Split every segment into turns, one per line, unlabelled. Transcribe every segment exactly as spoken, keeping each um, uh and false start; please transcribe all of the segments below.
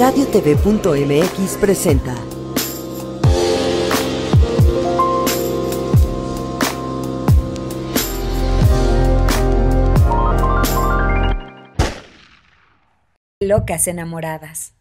radio t v punto m x presenta
Locas enamoradas.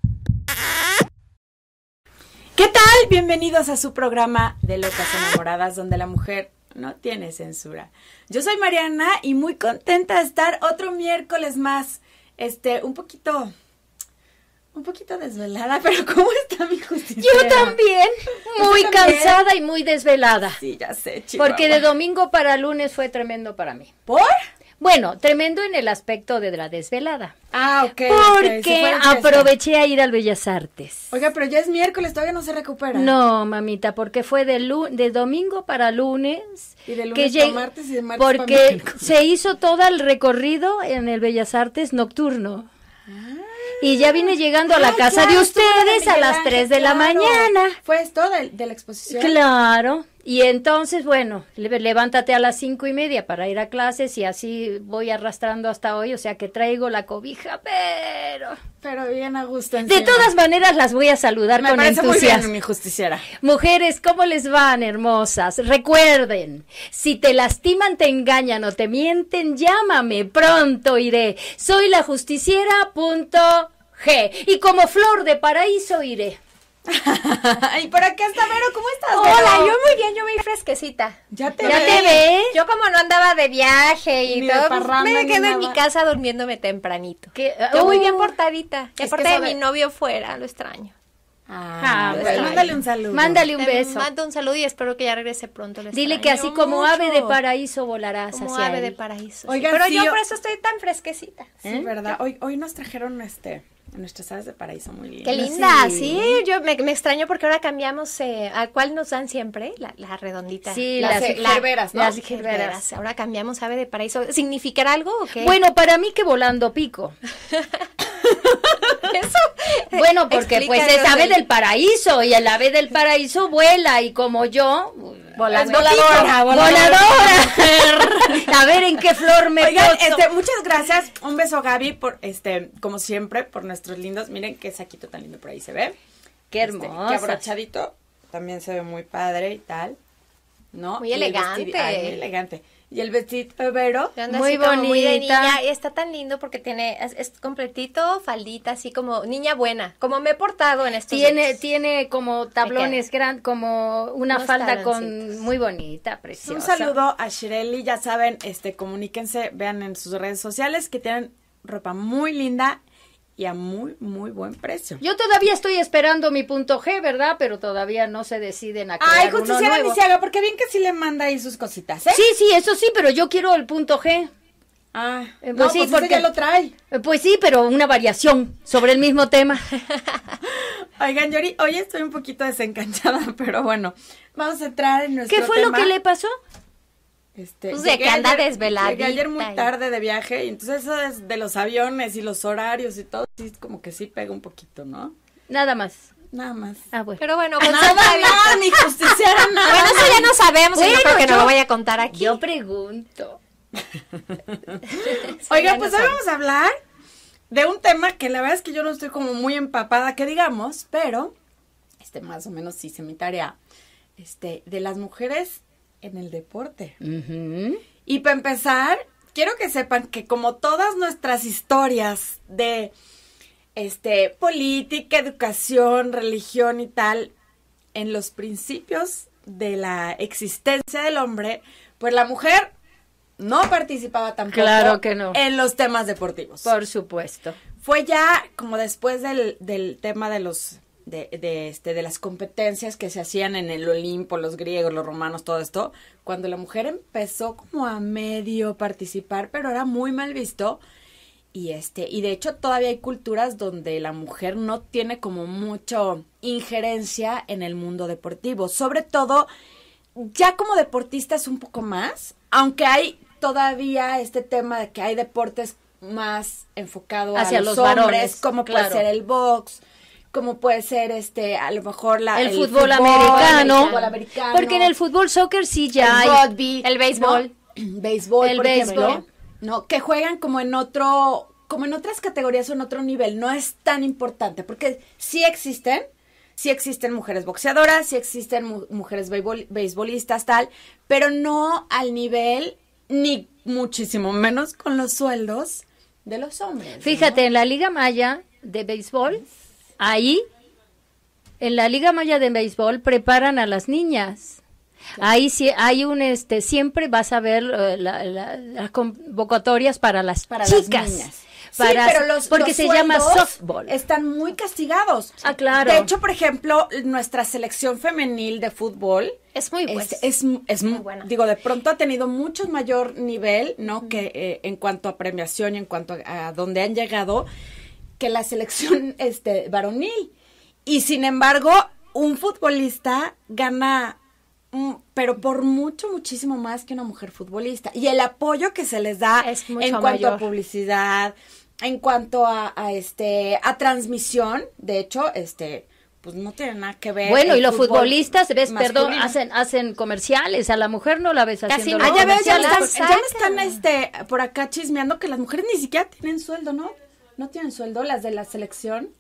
¿Qué tal? Bienvenidos a su programa de Locas enamoradas, donde la mujer no tiene censura. Yo soy Mariana y muy contenta de estar otro miércoles más, este, un poquito, un poquito desvelada, pero ¿cómo está mi justiciera?
Yo también, muy
¿Tú también?
cansada y muy desvelada.
Sí, ya sé, Chihuahua.
Porque de domingo para lunes fue tremendo para mí.
¿Por?
Bueno, tremendo en el aspecto de la desvelada.
Ah, ok.
Porque
okay. Si fuera fiesta.
aproveché a ir al Bellas Artes.
Oiga, pero ya es miércoles, todavía no se recupera.
No, mamita, porque fue de, lu de domingo para lunes.
Y de lunes
que
para martes y de martes
Porque
para miércoles.
se hizo todo el recorrido en el Bellas Artes nocturno. Ah. Y ya vine llegando a la
Ay,
casa
claro,
de ustedes
de
a las
Ángel,
tres de la
claro.
mañana.
¿Fue esto de, de la exposición?
Claro, y entonces, bueno, le levántate a las cinco y media para ir a clases y así voy arrastrando hasta hoy, o sea que traigo la cobija, pero...
Pero bien a gusto
De
encima.
todas maneras las voy a saludar
Me
con
parece
entusiasmo.
muy bien, mi justiciera.
Mujeres, ¿cómo les van, hermosas? Recuerden, si te lastiman, te engañan o te mienten, llámame, pronto iré. Soy la justiciera punto G y como flor de paraíso iré.
Y por acá está Vero, ¿cómo estás, Vero?
Hola, yo muy bien, yo muy fresquecita.
Ya te
¿Ya
ves.
te ves?
Yo como no andaba de viaje y
Ni de
todo, pues,
parranda,
me
ni
quedo en
nada.
mi casa durmiéndome tempranito.
¿Qué?
Yo muy
Oh.
bien portadita. Y
Es que
aparte de
sabe-
mi novio fuera, lo extraño.
Ah,
Ah,
pues,
bueno.
mándale un saludo.
Mándale un
Te
beso.
mando un saludo y espero que ya regrese pronto. lo
Dile que así
extraño
como
mucho.
ave de paraíso volarás
Como
hacia
ave
él.
de paraíso. sí.
Oigan,
Pero
sí,
yo
yo-
por eso estoy tan fresquecita.
Sí, ¿verdad? Hoy, hoy nos trajeron este, nuestras aves de paraíso muy lindas.
Qué linda, sí. Yo me, me extraño porque ahora cambiamos eh, al cual nos dan siempre, la, la redondita.
Sí,
Las
las,
gerberas, ¿no?
las
Las
gerberas.
gerberas. Ahora cambiamos ave de paraíso. ¿Significará algo o qué?
Bueno, para mí que volando pico.
eso.
Bueno, porque pues es
Explícanos
ave
el-
del paraíso y el ave del paraíso vuela y como yo...
Volando
es
voladora,
voladora.
voladora.
A ver en qué flor me
Oigan,
poso.
este, muchas gracias. Un beso, Gaby, por este, como siempre, por nuestros lindos. Miren qué saquito tan lindo por ahí se ve.
Qué
Este,
hermoso.
qué abrochadito. También se ve muy padre y tal. ¿No?
Muy
Y el
elegante.
vestido- ay, muy elegante. Y el vestidito de Vero.
Yo ando
Muy
así como muy de
bonita.
niña y está tan lindo porque tiene, es, es completito, faldita, así como niña buena, como me he portado en estos
Tiene,
días.
tiene como tablones grandes, como una
Unos
falda con
taloncitos.
muy bonita, preciosa.
Un saludo a Shirley, ya saben, este, comuníquense, vean en sus redes sociales que tienen ropa muy linda y a muy, muy buen precio.
Yo todavía estoy esperando mi punto G, ¿verdad? Pero todavía no se deciden a crear
Ay,
uno
justiciera
nuevo.
ni se haga, porque bien que sí le manda ahí sus cositas, ¿eh?
Sí, sí, eso sí, pero yo quiero el punto G.
Ah,
Eh,
no,
pues sí,
pues ese
porque-
ya lo trae.
Eh, Pues sí, pero una variación sobre el mismo tema.
Oigan, Yori, hoy estoy un poquito desencanchada, pero bueno, vamos a entrar en nuestro
¿Qué fue
tema.
lo que le pasó?
Este,
Pues de
llegué
que anda
ayer-
desveladita
Llegué ayer muy
y-
tarde de viaje, y entonces eso es de los aviones y los horarios y todo, sí, como que sí pega un poquito, ¿no?
Nada más.
Nada más.
Ah, bueno.
Pero bueno, con
Nada
Santa Vita.
más, mi justiciera, nada
Bueno, eso ya no sabemos y
Bueno,
no creo que
yo-
nos lo vaya a contar aquí.
Yo pregunto.
Eso
Oiga,
ya
pues
no
hoy
sabe.
vamos a hablar de un tema que la verdad es que yo no estoy como muy empapada, que digamos, pero este más o menos sí se mi tarea, este, de las mujeres en el deporte.
Ujú.
Y para empezar, quiero que sepan que como todas nuestras historias de este política, educación, religión y tal, en los principios de la existencia del hombre, pues la mujer no participaba tampoco
Claro que no.
en los temas deportivos.
Por supuesto.
Fue ya como después del, del tema de los de, de este de las competencias que se hacían en el Olimpo, los griegos, los romanos, todo esto, cuando la mujer empezó como a medio participar, pero era muy mal visto. Y este, y de hecho todavía hay culturas donde la mujer no tiene como mucho injerencia en el mundo deportivo, sobre todo ya como deportistas un poco más, aunque hay todavía este tema de que hay deportes más enfocado
Hacia
a los,
los
hombres,
varones,
como
claro.
puede ser el box, como puede ser este, a lo mejor la
El, fútbol, americano.
el fútbol americano,
Porque en el fútbol soccer sí ya
el
hay.
rugby,
el béisbol.
¿no? béisbol,
El
por ejemplo,
béisbol.
¿no? Que juegan como en otro como en otras categorías o en otro nivel, no es tan importante, porque sí existen, sí existen mujeres boxeadoras, sí existen mu- mujeres beisbol- beisbolistas, tal, pero no al nivel, ni muchísimo menos con los sueldos de los hombres.
Fíjate,
¿no?
en la Liga Maya de béisbol, ahí, en la Liga Maya de béisbol, preparan a las niñas. Ahí sí hay un, este, siempre vas a ver uh, la- la- las convocatorias para las
Para
chicas.
las niñas.
Para,
sí, pero los,
porque
los
se llama
sueldos
softball.
están muy castigados.
Ah, claro.
De hecho, por ejemplo, nuestra selección femenil de fútbol
Es muy buena.
es, es, es
Muy
muy
buena.
digo, de pronto ha tenido mucho mayor nivel, ¿no? Que eh, en cuanto a premiación y en cuanto a, a donde han llegado, que la selección este varonil. Y sin embargo, un futbolista gana, mm, pero por mucho, muchísimo más que una mujer futbolista. Y el apoyo que se les da
Es mucho
en cuanto a
mayor.
publicidad, en cuanto a, a este, a transmisión, de hecho, este, pues no tiene nada que ver.
Bueno,
el
y los
fútbol
futbolistas, ves, perdón,
masculino.
hacen hacen comerciales, a la mujer no la ves
Casi
haciendo
no.
Ah,
los
ya ves, ya me
comerciales.
están, ya me están este, por acá chismeando que las mujeres ni siquiera tienen sueldo, ¿no? No tienen sueldo, las de la selección.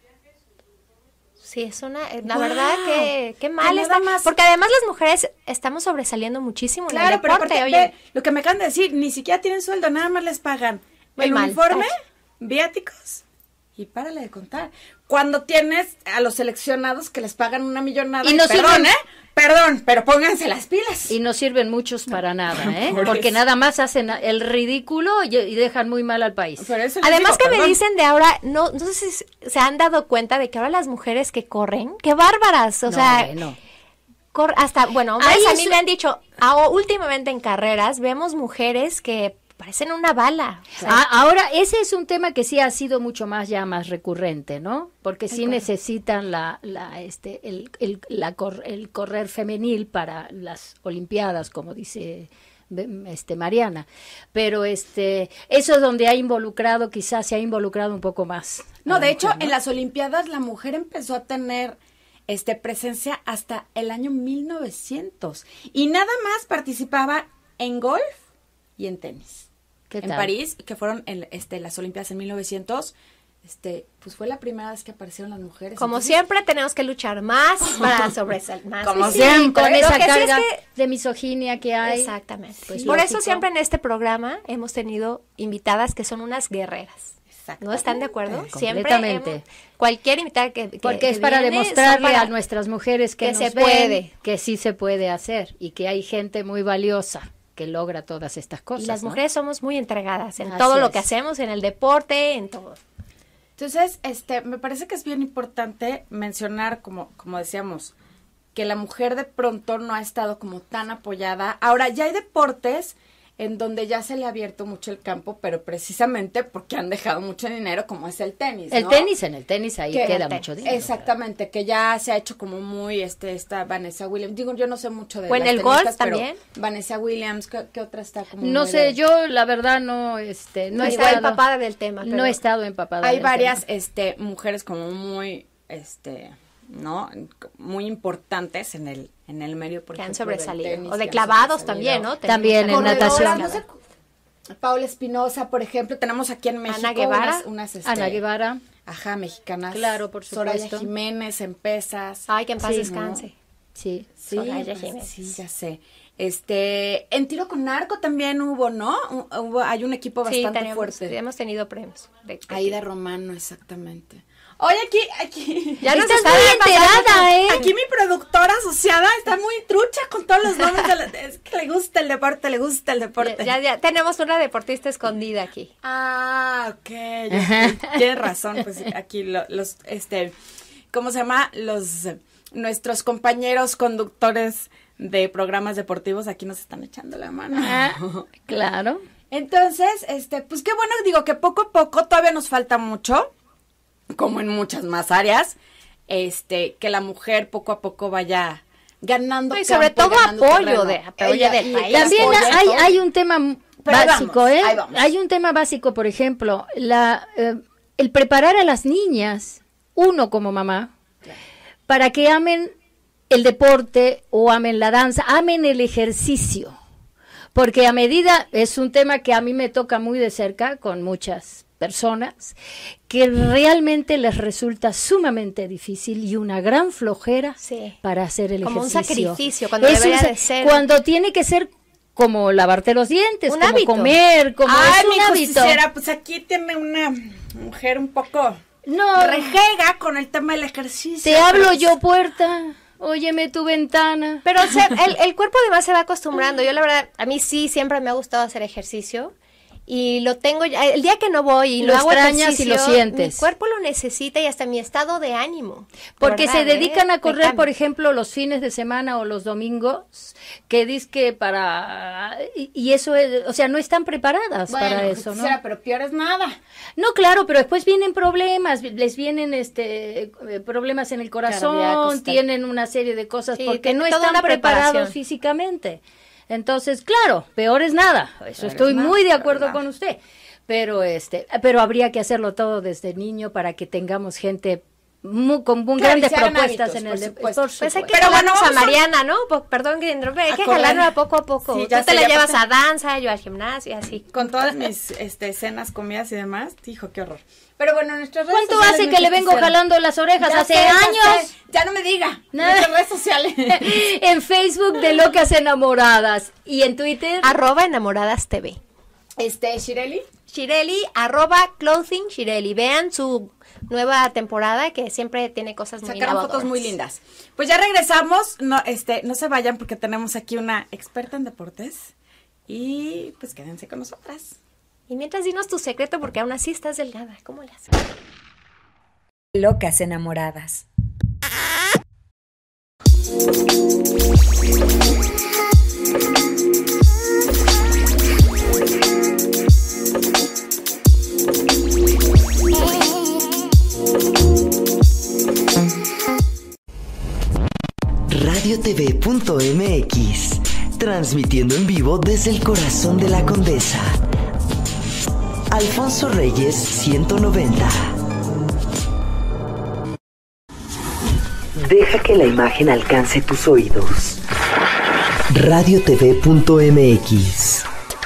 Sí, es una, eh, la
Wow.
verdad que qué mal
Que nada
está,
más-
porque además las mujeres estamos sobresaliendo muchísimo en
Claro,
el
pero
deporte,
aparte,
oye.
ve, lo que me acaban de decir, ni siquiera tienen sueldo, nada más les pagan
Muy
el
mal.
uniforme,
Ay.
viáticos, y párale de contar. Cuando tienes a los seleccionados que les pagan una millonada,
Y no
perdón,
sirven.
¿eh? Perdón, pero pónganse las pilas.
Y no sirven muchos para nada, ¿eh?
Por
Porque
eso.
nada más hacen el ridículo y, y dejan muy mal al país.
Por eso les
Además
digo,
que me
perdón.
dicen de ahora, no, no sé si se han dado cuenta de que ahora las mujeres que corren, qué bárbaras, o
No,
sea,
bueno.
cor- hasta, bueno, hombres
Ahí
a
es-
mí me han dicho, ah, últimamente en carreras vemos mujeres que parecen una bala. O sea,
Ah, ahora, ese es un tema que sí ha sido mucho más ya más recurrente, ¿no? Porque sí necesitan la, la, este, el, el, la cor- el correr femenil para las Olimpiadas, como dice ve- este Mariana. Pero este, eso es donde ha involucrado, quizás se ha involucrado un poco más. a
No,
la
de hecho,
mujer, ¿no?
en las Olimpiadas la mujer empezó a tener este presencia hasta el año mil novecientos y nada más participaba en golf y en tenis.
¿Qué
En
tal?
París, que fueron en, este las Olimpiadas en mil novecientos, este pues fue la primera vez que aparecieron las mujeres.
como
Entonces,
siempre tenemos que luchar más para sobresalir más.
Como
Sí,
siempre.
Con
lo
esa
que sí es
carga
que-
de misoginia que hay.
Exactamente.
Pues,
Por
lógico.
eso siempre en este programa hemos tenido invitadas que son unas guerreras. ¿No están de acuerdo?
Eh,
Siempre
completamente.
hemos- cualquier invitada que, que-
Porque
que
es para
viene son
demostrarle
para-
a nuestras mujeres que,
que
nos
se
ven
puede.
que sí se puede hacer y que hay gente muy valiosa que logra todas estas cosas.
Y las
¿no?
mujeres somos muy entregadas en
Así
todo lo
es.
que hacemos, en el deporte, en todo.
Entonces, este, me parece que es bien importante mencionar, como, como decíamos, que la mujer de pronto no ha estado como tan apoyada. Ahora, ya hay deportes en donde ya se le ha abierto mucho el campo, pero precisamente porque han dejado mucho dinero, como es el tenis,
El
¿no?
tenis, en el tenis ahí
Que-
queda
el
mucho
tenis.
dinero.
Exactamente, que ya se ha hecho como muy, este, esta Vanessa Williams. Digo, yo no sé mucho de
O en
las
el golf
tenistas, pero
también.
Vanessa Williams, ¿qué, qué otra está como
No
muy
sé,
de-
yo la verdad no, este, no,
No
he
está
estado-
empapada del tema.
No
pero-
he estado empapada.
Hay
del
varias,
tema.
este, mujeres como muy, este, ¿no? Muy importantes en el, en el medio, por
que han
ejemplo, del
sobresalido.
tenis,
o de
que han
clavados
sobresalido.
también, ¿no?
También en
Tenemos
Corredoras,
natación.
no sé, Paula Espinosa, por ejemplo, tenemos aquí en México
Ana Guevara.
unas, unas, este,
Ana Guevara.
ajá, mexicanas.
Claro, por
Soraya
supuesto.
Jiménez en pesas.
Ay, que en paz
Sí,
descanse.
Sí.
Sí,
Soraya
pues,
Jiménez.
sí, ya sé. Este, en tiro con arco también hubo, ¿no? Hu- Hubo, hay un equipo
Sí,
bastante
tenemos,
fuerte.
hemos tenido premios. de- de-
Aida Romano, exactamente. Oye, aquí, aquí.
Ya nos
Estás
está
muy
pasando-
enterada, ¿eh?
Aquí mi productora asociada está muy trucha con todos los nombres. De la- es que le gusta el deporte, le gusta el deporte.
Ya, ya tenemos una deportista escondida aquí.
Ah, ok. ya- Tienes razón, pues aquí lo- los, este, ¿cómo se llama? Los, eh, nuestros compañeros conductores de programas deportivos aquí nos están echando la mano.
Ah, claro.
Entonces, este, pues qué bueno, digo que poco a poco todavía nos falta mucho, como en muchas más áreas, este, que la mujer poco a poco vaya ganando
No, y sobre
campo,
todo
ganando
apoyo
terreno.
de- apoyo
Ella-
del
y
país.
el
También
apoyo,
hay,
todo.
hay un tema m-
Pero ahí
básico,
vamos,
¿eh?
ahí vamos.
Hay un tema básico, por ejemplo, la, eh, el preparar a las niñas, uno como mamá, para que amen el deporte o amen la danza, amen el ejercicio. Porque a medida, es un tema que a mí me toca muy de cerca con muchas personas que realmente les resulta sumamente difícil y una gran flojera
Sí.
para hacer el
Como un
ejercicio.
sacrificio, cuando
Es un
debería
sa-
de ser.
Cuando tiene que ser como lavarte los dientes,
Un
como
hábito.
comer, como
Ay,
es un
mi
hábito.
justiciera, pues aquí tiene una mujer un poco
No,
rejega con el tema del ejercicio.
te hablo
pero-
yo, puerta. Óyeme tu ventana.
Pero o sea, el, el cuerpo además se va acostumbrando. Yo la verdad, a mí sí siempre me ha gustado hacer ejercicio y lo tengo ya. El día que no voy y
Lo
no hago
extrañas y lo
ejercicio,
sientes.
mi cuerpo lo necesita y hasta mi estado de ánimo. De
Porque
verdad,
se dedican
¿eh?
a
Me
correr,
cambia.
por ejemplo, los fines de semana o los domingos, que dizque para... Y, y eso es, o sea, no están preparadas
Bueno,
para eso, ¿no?
justiciera, pero peor es nada.
No, claro, pero después vienen problemas, les vienen este eh, problemas en el corazón,
Cardíacos, tal.
tienen una serie de cosas
Sí,
porque
tiene
no
toda
están
una
preparados
preparación.
físicamente. Entonces, claro, peor es nada. Eso
Peor
estoy
es nada,
muy de
peor es
acuerdo
nada.
con usted. Pero este, pero habría que hacerlo todo desde niño para que tengamos gente muy, con muy
Claro, y
grandes
se hagan
propuestas
hábitos,
en
por
el de-
supuesto.
por
Pues hay que
Pero
jalarnos
bueno,
a
vamos a-
Mariana, ¿no? Po- Perdón, que interrumpe, hay
A
que
correr.
jalarla poco a poco.
Sí,
Tú
ya
te
sé,
la
ya
llevas
pasé.
a danza, yo al gimnasio y así.
Con todas mis este, cenas, comidas y demás, hijo, qué horror. Pero bueno, nuestras redes
¿Cuánto
sociales,
hace
mi
que le vengo
justiciera.
jalando las orejas?
Ya
¿Hace
sé, ya
años?
sé. Ya no me diga.
Nada.
Nuestras redes sociales.
En Facebook de Locas Enamoradas y en Twitter
Arroba Enamoradas T V.
Este, Shireli.
Shireli, arroba Clothing Shireli. Vean su nueva temporada que siempre tiene cosas muy
Sacaron
innovadoras.
fotos muy lindas. Pues ya regresamos. No, este, no se vayan porque tenemos aquí una experta en deportes. Y pues quédense con nosotras.
Y mientras dinos tu secreto porque aún así estás delgada. ¿Cómo le haces?
Locas enamoradas.
radio t v punto m x, transmitiendo en vivo desde el corazón de la Condesa. Alfonso Reyes ciento noventa. Deja que la imagen alcance tus oídos. radio t v punto m x.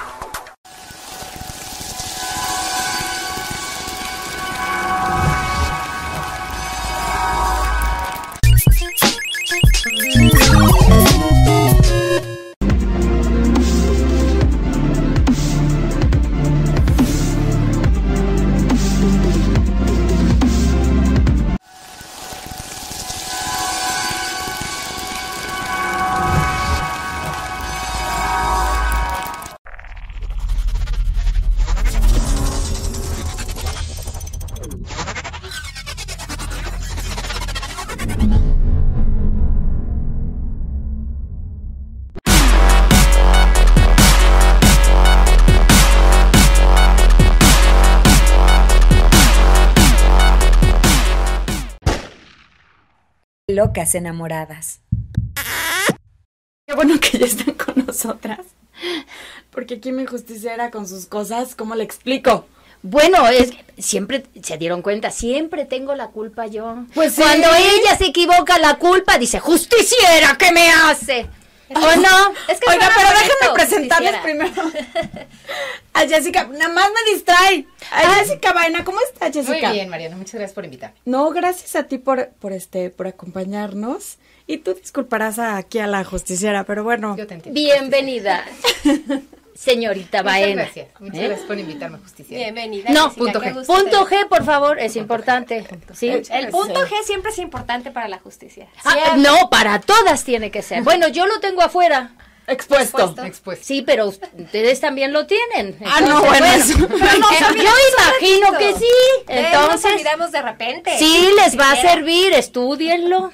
Locas enamoradas.
Qué bueno que ya están con nosotras. Porque aquí mi justiciera con sus cosas, ¿cómo le explico?
Bueno, es que siempre se dieron cuenta, siempre tengo la culpa yo.
Pues sí.
Cuando ella se equivoca, la culpa dice, justiciera, ¿qué me hace? ¿O no?
Es que
Oiga,
suena
pero
bonito,
déjenme presentarles
justiciera.
primero a Jessica. Nada más me distrae. A Jessica Baena, ¿cómo está,
Muy
Jessica?
bien, Mariana, muchas gracias por invitarme.
No, gracias a ti por, por este, por acompañarnos. Y tú disculparás a- aquí a la justiciera, pero bueno.
Yo te entiendo.
Bienvenida, señorita
Muchas
Baena.
gracias. Muchas
¿Eh?
gracias por invitarme, Justicia.
Bienvenida.
No,
Jessica,
punto
qué
G.
gusto
Punto
te-
G, por favor, es importante. ¿Sí?
El punto G siempre es importante para la justicia.
Ah,
Siempre.
no, para todas tiene que ser. Bueno, yo lo tengo afuera.
Expuesto.
Expuesto.
Expuesto.
Sí, pero ustedes también lo tienen.
Ah, no, bueno, eso-
yo imagino que sí.
Entonces, nos
Entonces,
olvidamos de repente.
sí les va a
Justiciera.
servir, estúdienlo.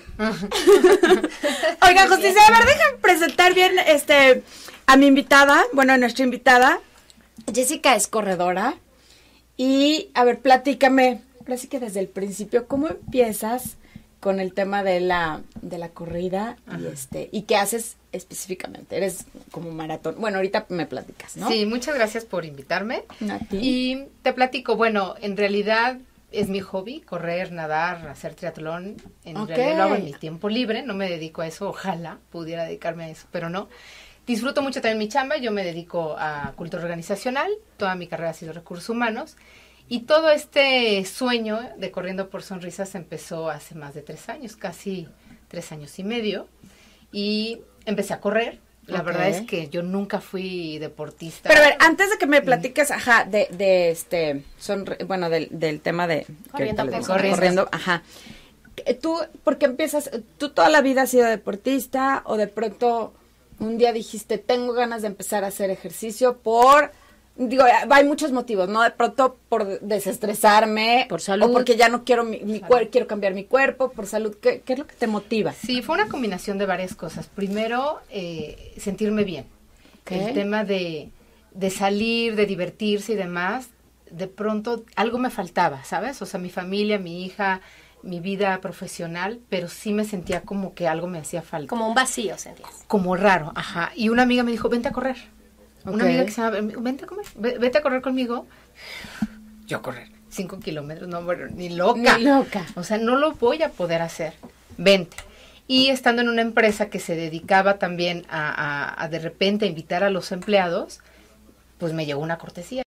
Oiga, Justicia, a ver, déjame presentar bien este a mi invitada, bueno, a nuestra invitada. Jessica es corredora. Y, a ver, platícame, ahora sí que desde el principio, ¿cómo empiezas con el tema de la, de la corrida? Y este, ¿y qué haces específicamente? Eres como maratón. Bueno, ahorita me platicas, ¿no?
Sí, muchas gracias por invitarme.
A ti.
Y te platico, bueno, en realidad es mi hobby, correr, nadar, hacer triatlón. En
Ok.
realidad lo hago en mi tiempo libre, no me dedico a eso, ojalá pudiera dedicarme a eso, pero no. Disfruto mucho también mi chamba, yo me dedico a cultura organizacional, toda mi carrera ha sido recursos humanos. Y todo este sueño de Corriendo por Sonrisas empezó hace más de tres años, casi tres años y medio. Y empecé a correr. La
Okay.
verdad es que yo nunca fui deportista.
Pero a ver, antes de que me platiques, ajá, de, de este, son, bueno, del, del tema de...
Corriendo
que ahorita
por
le-
Sonrisas.
corriendo, ajá. Eh, Tú, ¿por qué empiezas? ¿Tú toda la vida has sido deportista o de pronto un día dijiste, tengo ganas de empezar a hacer ejercicio por... Digo, hay muchos motivos, ¿no? De pronto por desestresarme.
Por salud.
O porque ya no quiero mi, mi cuerpo, quiero cambiar mi cuerpo, por salud. ¿Qué, qué es lo que te motiva?
Sí, fue una combinación de varias cosas. Primero, eh, sentirme bien.
Ok.
El tema de, de salir, de divertirse y demás, de pronto algo me faltaba, ¿sabes? O sea, mi familia, mi hija, mi vida profesional, pero sí me sentía como que algo me hacía falta.
Como un vacío, sentías.
Como raro, ajá. Y una amiga me dijo, vente a correr. Una
Ok.
amiga que se llama, vente a comer, ve- vete a correr conmigo. Yo a correr, cinco kilómetros, no, bueno, ni loca.
Ni loca.
O sea, no lo voy a poder hacer. Vente. Y estando en una empresa que se dedicaba también a, a, a de repente invitar a los empleados, pues me llegó una cortesía.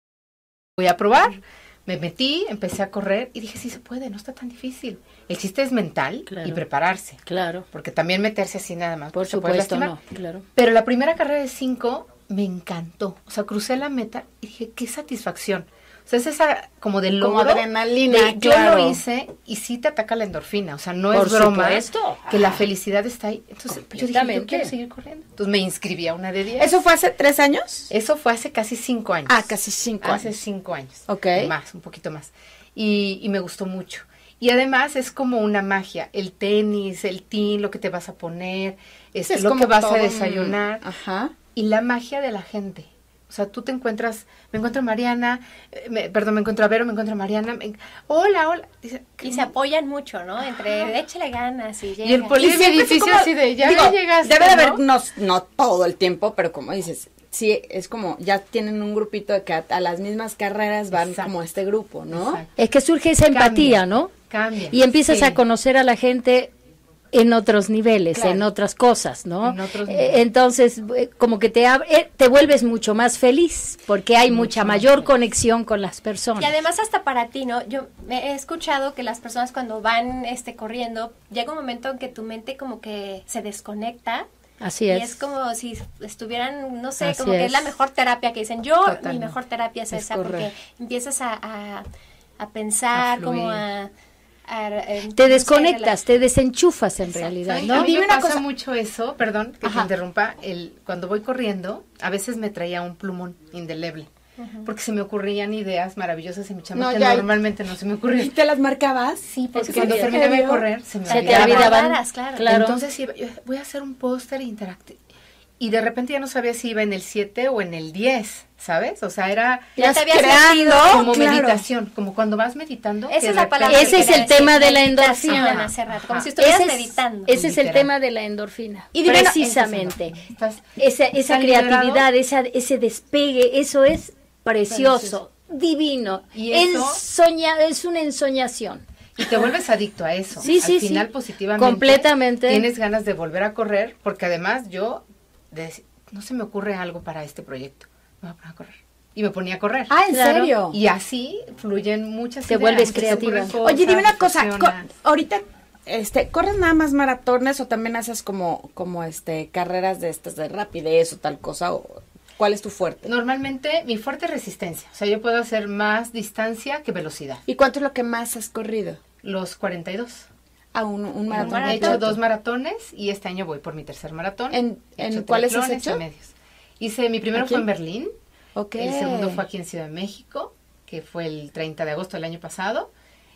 Voy a probar. Me metí, empecé a correr y dije, sí se puede, no está tan difícil. El chiste es mental
Claro.
y prepararse.
Claro.
Porque también meterse así nada más.
Por
pues, te puedes
supuesto,
lastimar.
no. Claro.
Pero la primera carrera de cinco me encantó. O sea, crucé la meta y dije, qué satisfacción. O sea, es esa como de
Como
logro.
adrenalina,
de, yo
claro.
lo hice y sí te ataca la endorfina. O sea, no
Por
es broma
supuesto.
que la felicidad está ahí. Entonces, yo dije, yo
Completamente.
quiero seguir corriendo. Entonces me inscribí a una de diez.
¿Eso fue hace tres años?
Eso fue hace casi cinco años.
Ah, casi cinco
Hace
años.
cinco años.
Ok.
Más, un poquito más. Y, y me gustó mucho. Y además es como una magia. El tenis, el team, lo que te vas a poner, este,
Es
lo
como
que vas
todo
a
un-
desayunar.
Ajá.
Y la magia de la gente. O sea, tú te encuentras, me encuentro a Mariana, eh, me- perdón, me encuentro a Vero, me encuentro a Mariana. me- hola, hola. Dice,
Y se apoyan mucho, ¿no? Entre, échale ganas y
y el
llega.
poli
Y
de mi
siempre fue
edificio
como-
así de, ya
digo,
llegaste,
Debe de
¿no?
haber, no, no todo el tiempo, pero como dices, sí, es como, ya tienen un grupito de que a, a las mismas carreras van
Exacto.
como este grupo, ¿no?
Exacto.
Es que surge esa
Cambia.
empatía, ¿no?
Cambia.
Y empiezas
Sí.
a conocer a la gente en otros niveles,
Claro.
en otras cosas, ¿no?
En otros
Eh,
niveles.
Entonces, eh, como que te abre- eh, te vuelves mucho más feliz porque hay mucha
más
mayor
feliz.
conexión con las personas.
Y además hasta para ti, ¿no? Yo me he escuchado que las personas cuando van este corriendo, llega un momento en que tu mente como que se desconecta.
Así
Y
es.
es como si estuvieran, no sé,
Así
como que
es.
es la mejor terapia que dicen. Yo,
Totalmente.
mi mejor terapia es,
Es
esa,
correr.
porque empiezas a, a, a pensar,
A
como
fluir.
a... a- eh, no
Te
sé,
desconectas, te desenchufas en realidad,
Ay,
¿no?
A mí
Dime
me
una
pasa
cosa.
mucho eso, perdón que
Ajá.
te interrumpa, el, cuando voy corriendo, a veces me traía un plumón indeleble, porque se me ocurrían ideas maravillosas en mi chamba
No,
que
ya-
normalmente no se me
¿Y
ocurrían.
te las marcabas?
Sí, porque
Es
cuando
que-
terminaba de
¿En serio?
correr se me
Se te
olvidaba.
olvidaban.
olvidaban.
Claro.
Claro.
Entonces iba, yo, voy a hacer un póster interactivo. Y de repente ya no sabía si iba en el siete o en el diez, ¿sabes? O sea, era
Ya te habías
creando,
metido.
como
claro.
meditación, como cuando vas meditando.
Esa
que
es
de
la palabra.
repente-
Ese es
que
el
quería
tema
decir,
de la
meditación
endorfina.
hace rato, como
Ajá.
si estuvieras
Ese es-
meditando.
Ese es el
Literal.
tema de la endorfina.
Y dime una-
Precisamente.
Estás-
Esa, esa
estás
creatividad,
liberado.
esa, ese despegue, eso es precioso, divino.
Y eso-
Ensoña- es una ensoñación.
Y te vuelves adicto a eso.
Sí,
Al
sí,
final,
sí.
positivamente.
Completamente.
Tienes ganas de volver a correr, porque además yo, de- no se me ocurre algo para este proyecto. Me voy a poner a correr. Y me ponía a correr.
Ah, ¿en
Claro.
serio?
Y así fluyen muchas
Te
ideas.
vuelves
se te
creativa.
ocurren cosas,
Oye, dime una cosa,
reflexionas.
co- ahorita, este, ¿corres nada más maratones o también haces como, como, este, carreras de estas de rapidez o tal cosa? O, ¿cuál es tu fuerte?
Normalmente mi fuerte es resistencia. O sea, yo puedo hacer más distancia que velocidad.
¿Y cuánto es lo que más has corrido?
Los cuarenta y dos.
A un, un maratón.
maratón.
He hecho
completo.
dos maratones y este año voy por mi tercer maratón.
¿En-
He
en
hecho
cuáles has
triatlones y
hecho?
medios. Hice, mi primero
¿Aquí?
fue en Berlín.
Ok.
El segundo fue aquí en Ciudad de México, que fue el treinta de agosto del año pasado.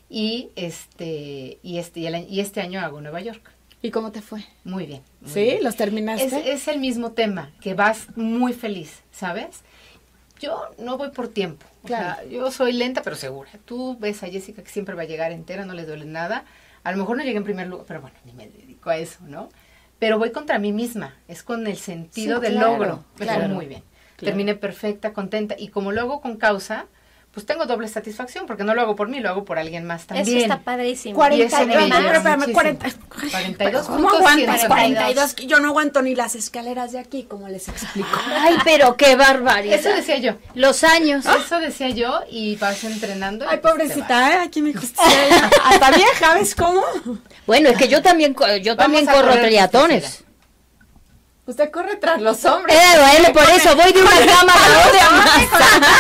Y este, y este, y, el año- y este año hago Nueva York.
¿Y cómo te fue?
Muy bien. muy
¿Sí?
bien.
¿Los terminaste?
Es, es el mismo tema, que vas muy feliz, ¿sabes? Yo no voy por tiempo. O
Claro.
sea, yo soy lenta pero segura. Tú ves a Jessica que siempre va a llegar entera, no le duele nada. A lo mejor no llegué en primer lugar, pero bueno, ni me dedico a eso, ¿no? Pero voy contra mí misma, es con el sentido
Sí,
del
claro,
logro. Me fue
claro.
muy bien.
Claro.
Terminé perfecta, contenta. Y como lo hago con causa, pues tengo doble satisfacción, porque no lo hago por mí, lo hago por alguien más también.
Eso está padrísimo.
cuarenta,
Y eso me
no,
llena
espérame,
muchísimo.
cuarenta,
cuarenta y dos
¿Cómo
puntos
aguantas
ciento
cuarenta y dos? Yo no aguanto ni las escaleras de aquí, como les explico.
Ay, pero qué barbaridad.
Eso decía yo.
Los años.
Eso decía yo y vas entrenando. y
Ay,
pues te vas.
pobrecita, ¿eh? Aquí me justicia. Hasta vieja, ¿ves cómo?
Bueno, es que yo también, co- yo también
Vamos a
corro
correr
triatones.
Usted corre tras los hombres.
Eh, bueno, por eso voy de una cama a la otra.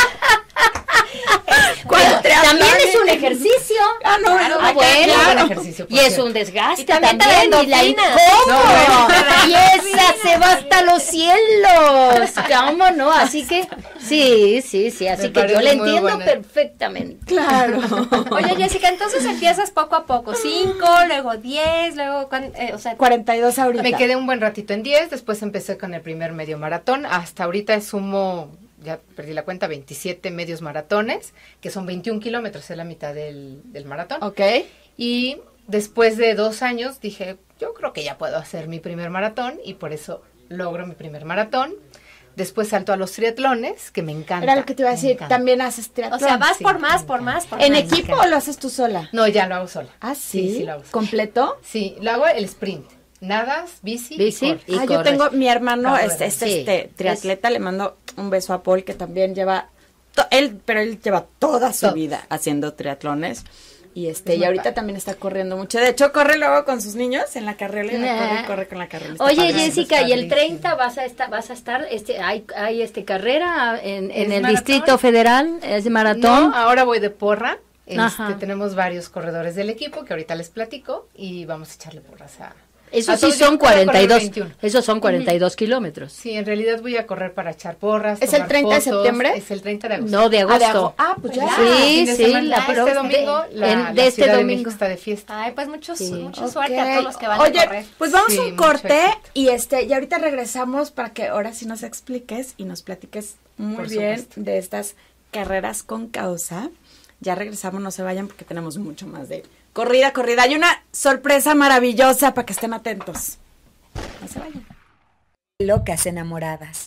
Bueno, también es un ejercicio.
Ah, no,
Claro,
no,
Ah, bueno.
claro. Un ejercicio, por
Y es
cierto.
un desgaste
Y también
también.
te da
Y la
endorfinas.
¿Cómo?
No, bueno.
Y esa se va hasta los cielos. ¿Cómo no? Así que, sí, sí, sí. Así
Me
que yo
parece
la
muy
entiendo
buena.
perfectamente.
Claro.
Oye, Jessica, entonces empiezas poco a poco. Cinco, luego diez, luego... cuan- eh, o sea,
cuarenta y dos ahorita.
Me quedé un buen ratito en diez, después empecé con el primer medio maratón. Hasta ahorita sumo, ya perdí la cuenta, veintisiete medios maratones, que son veintiún kilómetros, es la mitad del, del maratón.
Ok.
Y después de dos años dije, yo creo que ya puedo hacer mi primer maratón y por eso logro mi primer maratón. Después salto a los triatlones, que me encanta.
Era lo que te iba a
me
decir.
encanta.
También haces
o
triatlón.
sea, vas
sí,
por más,
me
por
encanta.
más, por
¿En
más.
equipo o lo haces tú sola?
No, ya lo hago sola.
Ah, sí.
Sí, sí lo hago sola.
¿Completo?
Sí, lo hago el sprint. Nadas, bici,
Bici.
y corres.
Y
ah, yo
corres.
tengo mi hermano,
Ah,
este, este,
sí.
este triatleta, le mando un beso a Paul, que también lleva, to- él, pero él lleva toda su
Todo.
vida haciendo triatlones. Y este,
Es
y
muy
ahorita
padre.
también está corriendo mucho. De hecho, corre luego con sus niños en la carriola y
Nah.
corre, corre con la carriola. Está
Oye,
padre.
Jessica, y el
padrísimo.
treinta vas a estar, vas a estar, este, hay, hay este carrera en, en
¿Es
el
maratón?
Distrito Federal, es de maratón.
No, ahora voy de porra.
Ajá.
Este, tenemos varios corredores del equipo que ahorita les platico y vamos a echarle porras a...
Eso
a
sí
todos. Yo
son
voy a correr
cuarenta y dos,
veintiuno.
esos son cuarenta y dos kilómetros.
Sí, en realidad voy a correr para echar porras.
¿Es el
tomar
treinta de
fotos.
septiembre?
Es el treinta de agosto.
No, de
Ah, de
agosto.
ago- ah, pues ya.
Ya,
Sí,
fin de
sí,
semana.
la
este
pro-
domingo,
de-
la,
en-
la
de este
Ciudad de
domingo.
México está de fiesta.
Ay, pues mucho,
Sí.
mucha
Ok.
suerte a todos los que van
Oye,
a correr.
pues vamos
Sí,
a un
mucho
corte
éxito.
y este, y ahorita regresamos para que ahora sí nos expliques y nos platiques muy
Por
bien
supuesto.
de estas carreras con causa. Ya regresamos, no se vayan porque tenemos mucho más de corrida, corrida. Hay una sorpresa maravillosa para que estén atentos. No se vayan.
Locas enamoradas.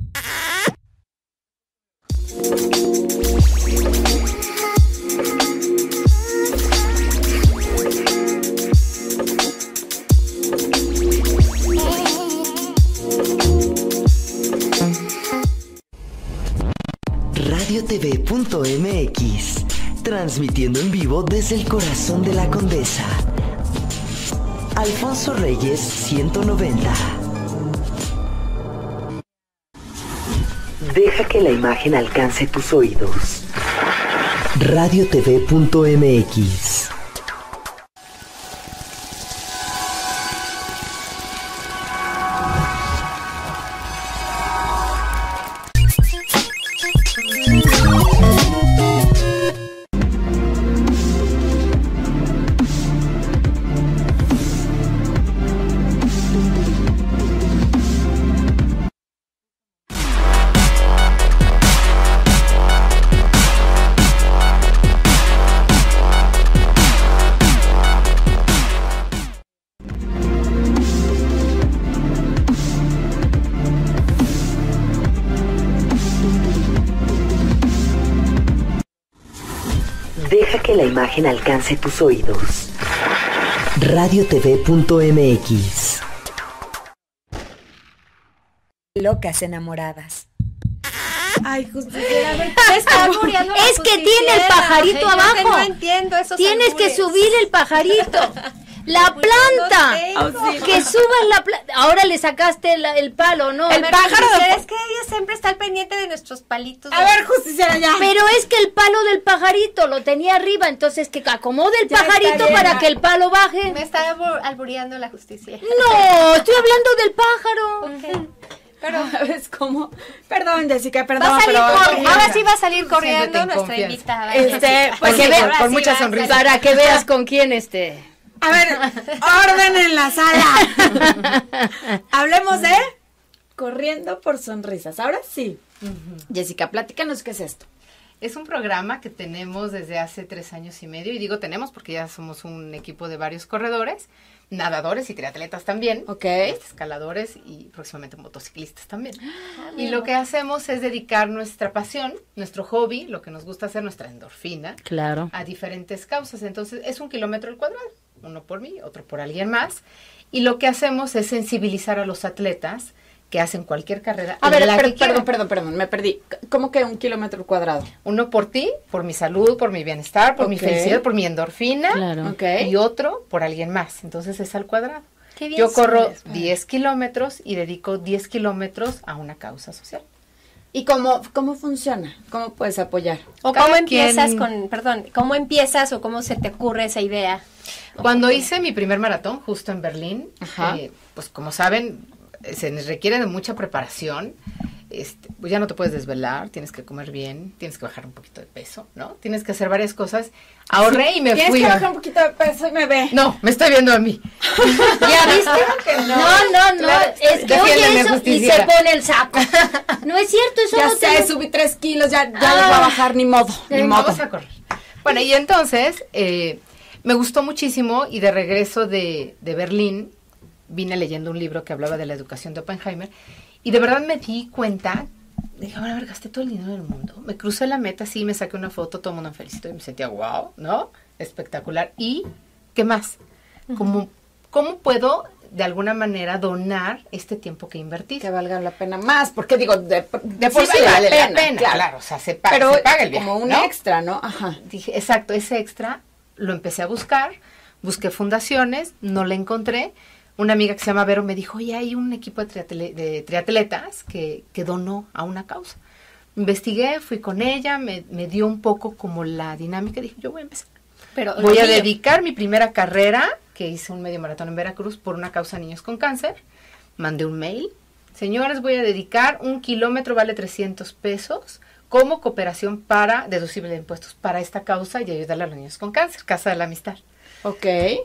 radio t v punto m x, transmitiendo en vivo desde el corazón de la Condesa. Alfonso Reyes ciento noventa. Deja que la imagen alcance tus oídos. radio t v punto m x. Deja que la imagen alcance tus oídos. radio t v punto m x.
Locas enamoradas.
Ay, justo. A ver,
Se está albureando la
Es que tiene el
justiciera.
pajarito
Yo que
abajo.
No entiendo esos
Tienes que
albures.
subir el pajarito. La planta.
no tengo.
Que subas la planta. Ahora le sacaste la- el palo, ¿no?
El
A ver,
pájaro de-
justiciera, es que ella siempre está al pendiente de nuestros palitos.
A
de-
ver, justiciera, ya.
Pero es que el palo del pajarito lo tenía arriba, entonces que acomode el
Ya está
pajarito
bien.
para que el palo baje.
Me está albu- albureando la justicia.
No, estoy hablando del pájaro.
Ok. Pero
¿Sabes cómo? Perdón, Jessica, perdón,
va a salir
pero...
cor- ahora sí va a salir corriendo
Siéntete en
nuestra
confianza.
invitada.
Este,
Jessica.
pues,
Sí,
que ve-
ahora
con
sí
mucha
va a
sonrisa.
salir.
Para que veas con quién este.
A ver, orden en la sala. Hablemos de Corriendo por Sonrisas. Ahora sí. Jessica, platícanos qué es esto.
Es un programa que tenemos desde hace tres años y medio, y digo tenemos porque ya somos un equipo de varios corredores, nadadores y triatletas también,
Ok.
escaladores y próximamente motociclistas también. Y lo que hacemos es dedicar nuestra pasión, nuestro hobby, lo que nos gusta hacer, nuestra endorfina,
Claro.
a diferentes causas. Entonces, es un kilómetro al cuadrado, uno por mí, otro por alguien más. Y lo que hacemos es sensibilizar a los atletas que hacen cualquier carrera.
A ver,
la
per-
que quieran.
perdón, perdón, perdón, me perdí. ¿Cómo que un kilómetro cuadrado?
Uno por ti, por mi salud, por mi bienestar, por mi
Ok.
felicidad, por mi endorfina.
Claro.
Ok.
Y otro por alguien más. Entonces es al cuadrado.
Qué bien
Yo corro
sabes.
diez kilómetros y dedico diez kilómetros a una causa social.
¿Y cómo, cómo funciona? ¿Cómo puedes apoyar?
O
Cada
cómo empiezas
quien-
con, perdón, cómo empiezas o cómo se te ocurre esa idea.
Cuando hice mi primer maratón, justo en Berlín,
Ajá.
eh, pues como saben, eh, se nos requiere de mucha preparación. Este, pues ya no te puedes desvelar, tienes que comer bien, tienes que bajar un poquito de peso, ¿no? Tienes que hacer varias cosas. Ahorré y me
Tienes
fui.
que
a-
bajar un poquito de peso y me ve.
No, me estoy viendo a mí.
¿Ya viste? No, no, no.
Claro,
es que
defiéndeme,
oye eso y se
justiciera.
pone el saco. No es cierto, eso
Ya
no
sé,
te...
subí tres kilos, ya, ya
Ah.
les voy a bajar, ni modo, ni
Eh,
modo.
Vamos a correr. Bueno, y entonces eh, me gustó muchísimo y de regreso de, de Berlín vine leyendo un libro que hablaba de la educación de Oppenheimer y de verdad me di cuenta, dije, a ver, gasté todo el dinero del mundo. Me crucé la meta, sí, me saqué una foto, todo el mundo me felicitó y me sentía, wow, ¿no? Espectacular. ¿Y qué más? ¿Cómo, ¿Cómo puedo de alguna manera donar este tiempo que invertí?
Que valga la pena más, porque digo, de,
De por sí vale la pena, claro. O sea, se paga,
Pero
se paga el viaje,
como un
¿no?
extra, ¿no? Ajá.
Dije, exacto, ese extra lo empecé a buscar, busqué fundaciones, no la encontré. Una amiga que se llama Vero me dijo, oye, hay un equipo de, triatle- de triatletas que, que donó a una causa. Investigué, fui con ella, me, me dio un poco como la dinámica, dije, yo voy a empezar.
Pero
Voy a
lo mío.
dedicar mi primera carrera, que hice un medio maratón en Veracruz por una causa de niños con cáncer. Mandé un mail. Señores, voy a dedicar un kilómetro, vale trescientos pesos, como cooperación para, deducible de impuestos, para esta causa y ayudarle a los niños con cáncer, Casa de la Amistad.
Ok.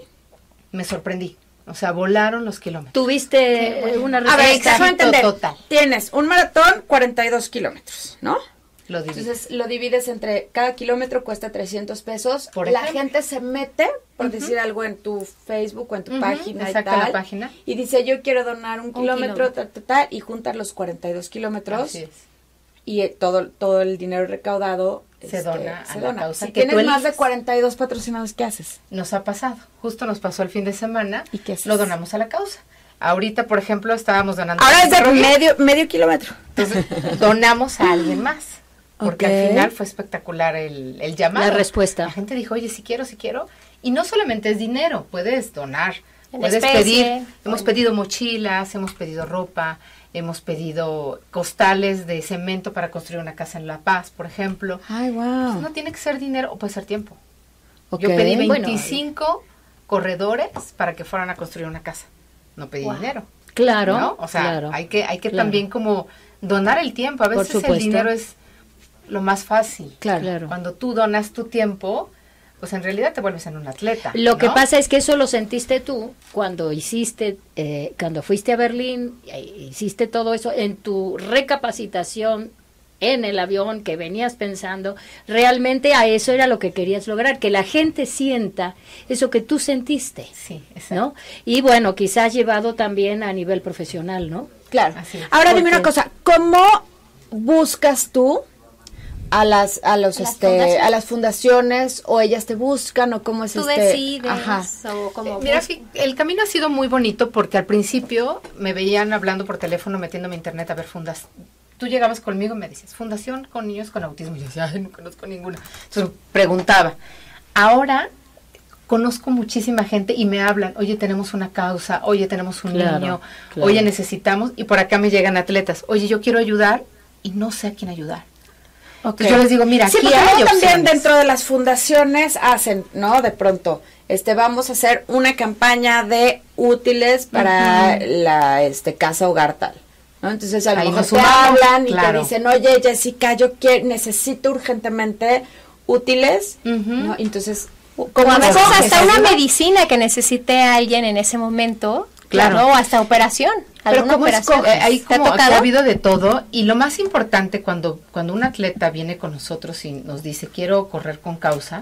Me sorprendí. O sea, volaron los kilómetros.
Tuviste eh, una
A ver,
respuesta.
déjame entender.
total.
Tienes un maratón, cuarenta y dos kilómetros, ¿no?
Lo dividí.
Entonces lo divides entre, cada kilómetro cuesta trescientos pesos.
Por
la
ejemplo.
gente se mete, por decir algo, en tu Facebook o en tu
Ujú,
página
exacto,
y
en
tal.
la página.
Y dice, yo quiero donar un, kilómetro,
kilómetro.
tal, tal, tal, y juntar los cuarenta y dos kilómetros.
Así es.
Y eh, todo, todo el dinero recaudado
Se dona a
se
la
dona.
causa
Si
que tú
tienes más de
eliges.
cuarenta y dos patrocinados, ¿qué haces?
Nos ha pasado. Justo nos pasó el fin de semana.
¿Y qué haces?
Lo donamos a la causa. Ahorita, por ejemplo, estábamos donando.
Ahora es de
Desarrollo.
medio, medio kilómetro.
Entonces, donamos a alguien más. Porque
Ok.
al final fue espectacular el, el llamado.
La respuesta.
La gente dijo, oye, si quiero, si quiero. Y no solamente es dinero, puedes donar.
En
Puedes
especie,
pedir.
o
Hemos
en-
pedido mochilas, hemos pedido ropa, hemos pedido costales de cemento para construir una casa en La Paz, por ejemplo.
Ay,
Pues
wow.
no tiene que ser dinero o puede ser tiempo.
Ok.
Yo pedí
Bueno.
veinticinco corredores para que fueran a construir una casa. No pedí
Wow.
dinero.
Claro,
¿no? O sea,
claro.
hay que, hay que
claro.
también como donar el tiempo. A
Por
veces el
supuesto.
dinero es lo más fácil.
Claro.
Claro.
Cuando tú donas tu tiempo, pues en realidad te vuelves en un atleta.
Lo que
¿no?
pasa es que eso lo sentiste tú cuando hiciste, eh, cuando fuiste a Berlín, eh, hiciste todo eso en tu recapacitación en el avión que venías pensando, realmente a eso era lo que querías lograr, que la gente sienta eso que tú sentiste,
Sí, exacto.
¿no? Y bueno, quizás llevado también a nivel profesional, ¿no?
Claro.
Así es.
Ahora dime
Porque-
una cosa, ¿cómo buscas tú a las a los
A las
este
fundaciones.
a las fundaciones o ellas te buscan o cómo es
Tú
este?
decides
Ajá.
o como
Mira,
bus-
sí, el camino ha sido muy bonito porque al principio me veían hablando por teléfono, metiéndome a internet a ver fundas. Tú llegabas conmigo y me dices, Fundación con niños con autismo. Y yo decía, ay, no conozco ninguna. Entonces preguntaba. Ahora conozco muchísima gente y me hablan, oye, tenemos una causa, oye, tenemos un
Claro,
niño,
claro.
oye, necesitamos. Y por acá me llegan atletas, oye, yo quiero ayudar y no sé a quién ayudar. Entonces yo les digo, mira,
Sí,
aquí
porque
hay
luego también
opciones.
dentro de las fundaciones hacen, ¿no? De pronto, este, vamos a hacer una campaña de útiles para la este casa hogar tal, ¿no? Entonces a lo
Ahí
mejor
nos
te
sumamos,
hablan y
claro.
te dicen, oye, Jessica, yo quiero, necesito urgentemente útiles,
Ujú.
¿no? Entonces,
como
¿cómo
a veces
escoges?
hasta una
¿Ayuda?
medicina que necesite alguien en ese momento,
Claro.
claro, o hasta operación,
Pero
alguna
¿cómo
operación.
escoges?
Eh, Hay
¿Te ha
como, aquí
tocado?
ha habido de todo y lo más importante cuando, cuando un atleta viene con nosotros y nos dice quiero correr con causa,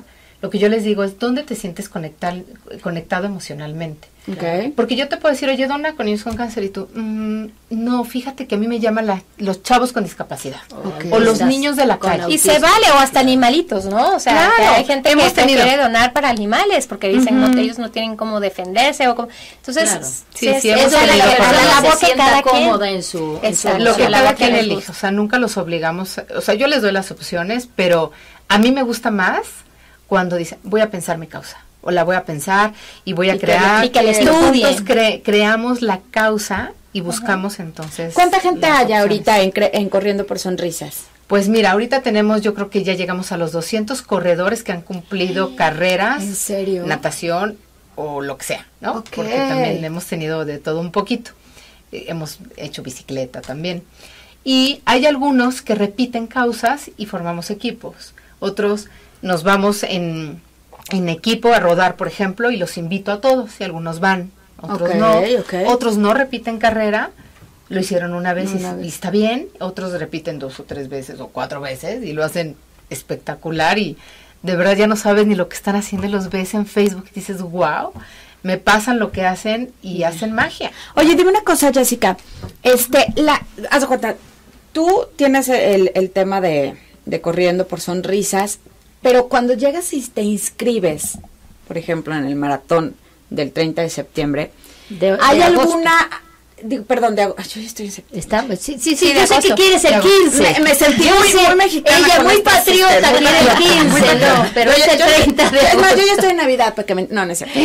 lo que yo les digo es dónde te sientes conectar, conectado emocionalmente.
Okay.
Porque yo te puedo decir, oye, dona con niños con cáncer, y tú, mmm, no, fíjate que a mí me llaman la, los chavos con discapacidad,
Okay.
o los
Estás
niños de la
con
calle.
Y se vale, o hasta animalitos, ¿no? O sea,
Claro,
que hay gente
hemos
que
tenido-
quiere donar para animales porque dicen
Ujú.
no, ellos no tienen cómo defenderse o como... Entonces,
Claro.
sí,
Sí,
es,
sí,
es
hemos
la,
tenido
la, la,
personas
la
que
labor
se
que cada
sienta
quien...
cómoda en su, en su
Exacto.
Lo que
la
cada
labor
quien
que les
elige,
gusta.
o sea, nunca los obligamos, o sea, yo les doy las opciones, pero a mí me gusta más cuando dicen, voy a pensar mi causa, o la voy a pensar y voy a
Y que
crear,
le- y que le
juntos
estudien.
cre- creamos la causa y buscamos entonces.
¿Cuánta gente
las
hay
opciones.
ahorita en, cre- en Corriendo por Sonrisas?
Pues mira, ahorita tenemos, yo creo que ya llegamos a los doscientos corredores que han cumplido carreras,
¿En serio?
natación o lo que sea, ¿no?
Ok.
Porque también hemos tenido de todo un poquito. Eh, hemos hecho bicicleta también. Y hay algunos que repiten causas y formamos equipos. Otros nos vamos en, en equipo a rodar, por ejemplo, y los invito a todos. Y algunos van, otros
Ok,
no.
ok.
Otros no repiten carrera. Lo hicieron una vez, y,
Una vez.
y está bien. Otros repiten dos o tres veces o cuatro veces y lo hacen espectacular. Y de verdad ya no sabes ni lo que están haciendo. Los ves en Facebook y dices, wow, me pasan lo que hacen y hacen magia.
Oye, dime una cosa, Jessica. Este, la, haz de cuenta, tú tienes el, el tema de, de Corriendo por Sonrisas, pero cuando llegas y te inscribes, por ejemplo, en el maratón del treinta de septiembre,
De-
¿hay
de agosto.
alguna, digo, perdón, de agosto, yo ya estoy en septiembre.
Está, sí, sí, sí,
Sí, de
yo sé
agosto.
que quieres el
De
quince.
Me, me sentí
Yo
muy,
sé,
muy mexicana.
ella
con
muy
esta
patriota,
sister, muy
quiere el
patriota, muy
quince,
patriota.
no, pero
Yo
es
ya-
el
yo-
treinta de
Es más, yo
agosto.
ya estoy en Navidad, porque me, no, no es cierto.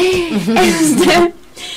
Este,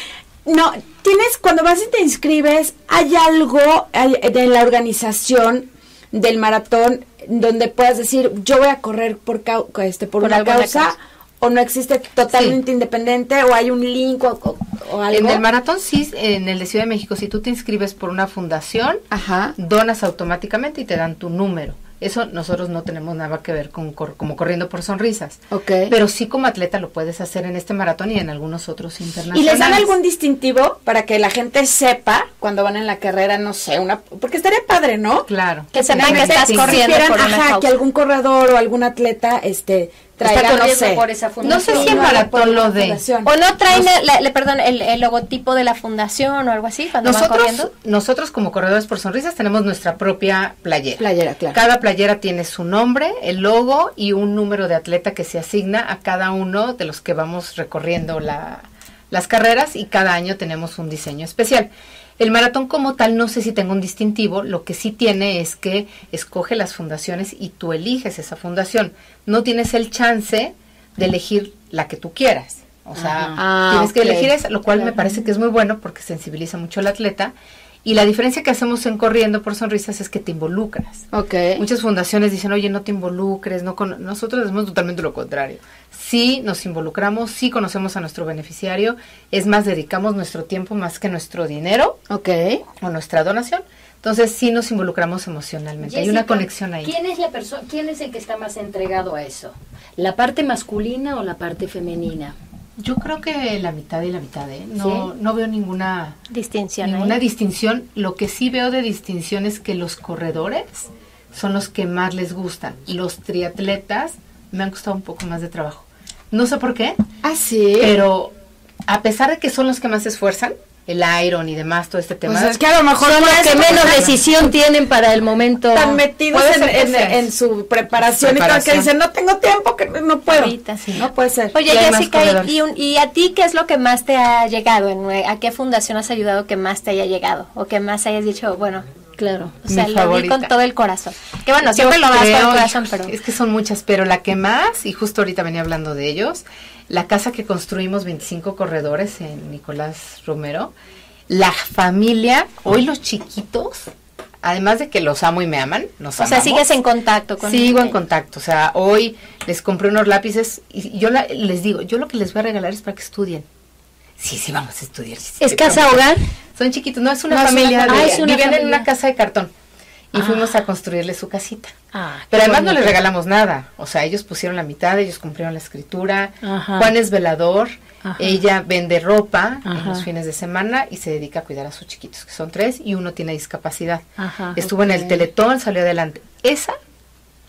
no, tienes, cuando vas y te inscribes, ¿hay algo hay- de la organización del maratón donde puedas decir, yo voy a correr por, cau- este, por,
Por
una
alguna
causa,
causa.
o no existe totalmente independiente, o hay un link o, o- o algo?
En el maratón sí, en el de Ciudad de México, si tú te inscribes por una fundación,
Ajá.
donas automáticamente y te dan tu número. Eso nosotros no tenemos nada que ver con cor- como Corriendo por Sonrisas.
Ok.
Pero sí como atleta lo puedes hacer en este maratón y en algunos otros internacionales.
¿Y les dan algún distintivo para que la gente sepa cuando van en la carrera, no sé, una, porque estaría padre, ¿no?
Claro.
Que sepan que estás
Si
corriendo
supieran,
por una
ajá,
causa.
que algún corredor o algún atleta, este, traiga,
Está
no
corriendo
sé.
por esa
No
fundación.
sé si el
no, por
maratón
una
lo dé.
fundación.
O no traen, el, la- le- perdón, el, el logotipo de la fundación o algo así cuando van
Nosotros,
corriendo.
nosotros como Corredores por Sonrisas tenemos nuestra propia playera.
Playera, claro.
Cada playera tiene su nombre, el logo y un número de atleta que se asigna a cada uno de los que vamos recorriendo la, las carreras, y cada año tenemos un diseño especial. El maratón como tal no sé si tenga un distintivo, lo que sí tiene es que escoge las fundaciones y tú eliges esa fundación. No tienes el chance de elegir la que tú quieras. O sea,
Ajá. Ah,
tienes que
ok.
elegir esa, lo cual me parece que es muy bueno porque sensibiliza mucho al atleta. Y la diferencia que hacemos en Corriendo por Sonrisas es que te involucras.
Ok.
Muchas fundaciones dicen, oye, no te involucres, no con... nosotros decimos totalmente lo contrario. Sí nos involucramos, sí conocemos a nuestro beneficiario, es más, dedicamos nuestro tiempo más que nuestro dinero
Ok.
o nuestra donación. Entonces sí nos involucramos emocionalmente, hay una
Jessica,
conexión ahí.
¿Quién es la persona, quién es el que está más entregado a eso? ¿La parte masculina o la parte femenina?
Yo creo que la mitad y la mitad, ¿eh? No,
¿Sí?
no veo ninguna,
Distinción
ninguna
ahí.
distinción. Lo que sí veo de distinción es que los corredores son los que más les gustan. Los triatletas me han costado un poco más de trabajo. No sé por qué,
Ah, sí.
pero a pesar de que son los que más se esfuerzan, el Iron y demás, todo este tema.
Pues es que a lo mejor
Son
por
los
eso
que menos
están
decisión tienen para el momento.
tan metidos
Puede
en,
ser que
en-
sea.
en su preparación, y todo,
Preparación.
que dicen, no tengo tiempo, que no puedo.
Ahorita, sí.
No puede ser.
Oye,
Y hay más
Jessica, y,
corredores.
y un- ¿y a ti qué es lo que más te ha llegado? En, ¿A qué fundación has ayudado que más te haya llegado? ¿O que más hayas dicho, bueno,
Claro.
o sea,
Mi
lo di
favorita.
con todo el corazón? Que bueno,
Yo
siempre lo das con el
creo,
corazón,
híjole,
pero...
es que son muchas, pero la que más, y justo ahorita venía hablando de ellos, la casa que construimos veinticinco corredores en Nicolás Romero, la familia, hoy los chiquitos, además de que los amo y me aman, nos
O sea,
amamos.
sigues en contacto con
Sigo en contacto, o sea, hoy les compré unos lápices y yo la- les digo, yo lo que les voy a regalar es para que estudien. Sí, sí, vamos a estudiar. sí, sí,
¿Es
te
casa
prometo.
hogar?
Son chiquitos, no es una
No, es una
familia,
familia.
de-
Ah, es una
vivían en
familia.
una casa de cartón y
Ah.
fuimos a construirles su casita.
Ah, qué
Pero además no les
bonito.
regalamos nada, o sea, ellos pusieron la mitad, ellos cumplieron la escritura.
Ajá.
Juan es velador,
Ajá.
ella vende ropa en
Ajá.
los fines de semana y se dedica a cuidar a sus chiquitos, que son tres, y uno tiene discapacidad.
Ajá.
Estuvo en el
Ok.
Teletón, salió adelante. Esa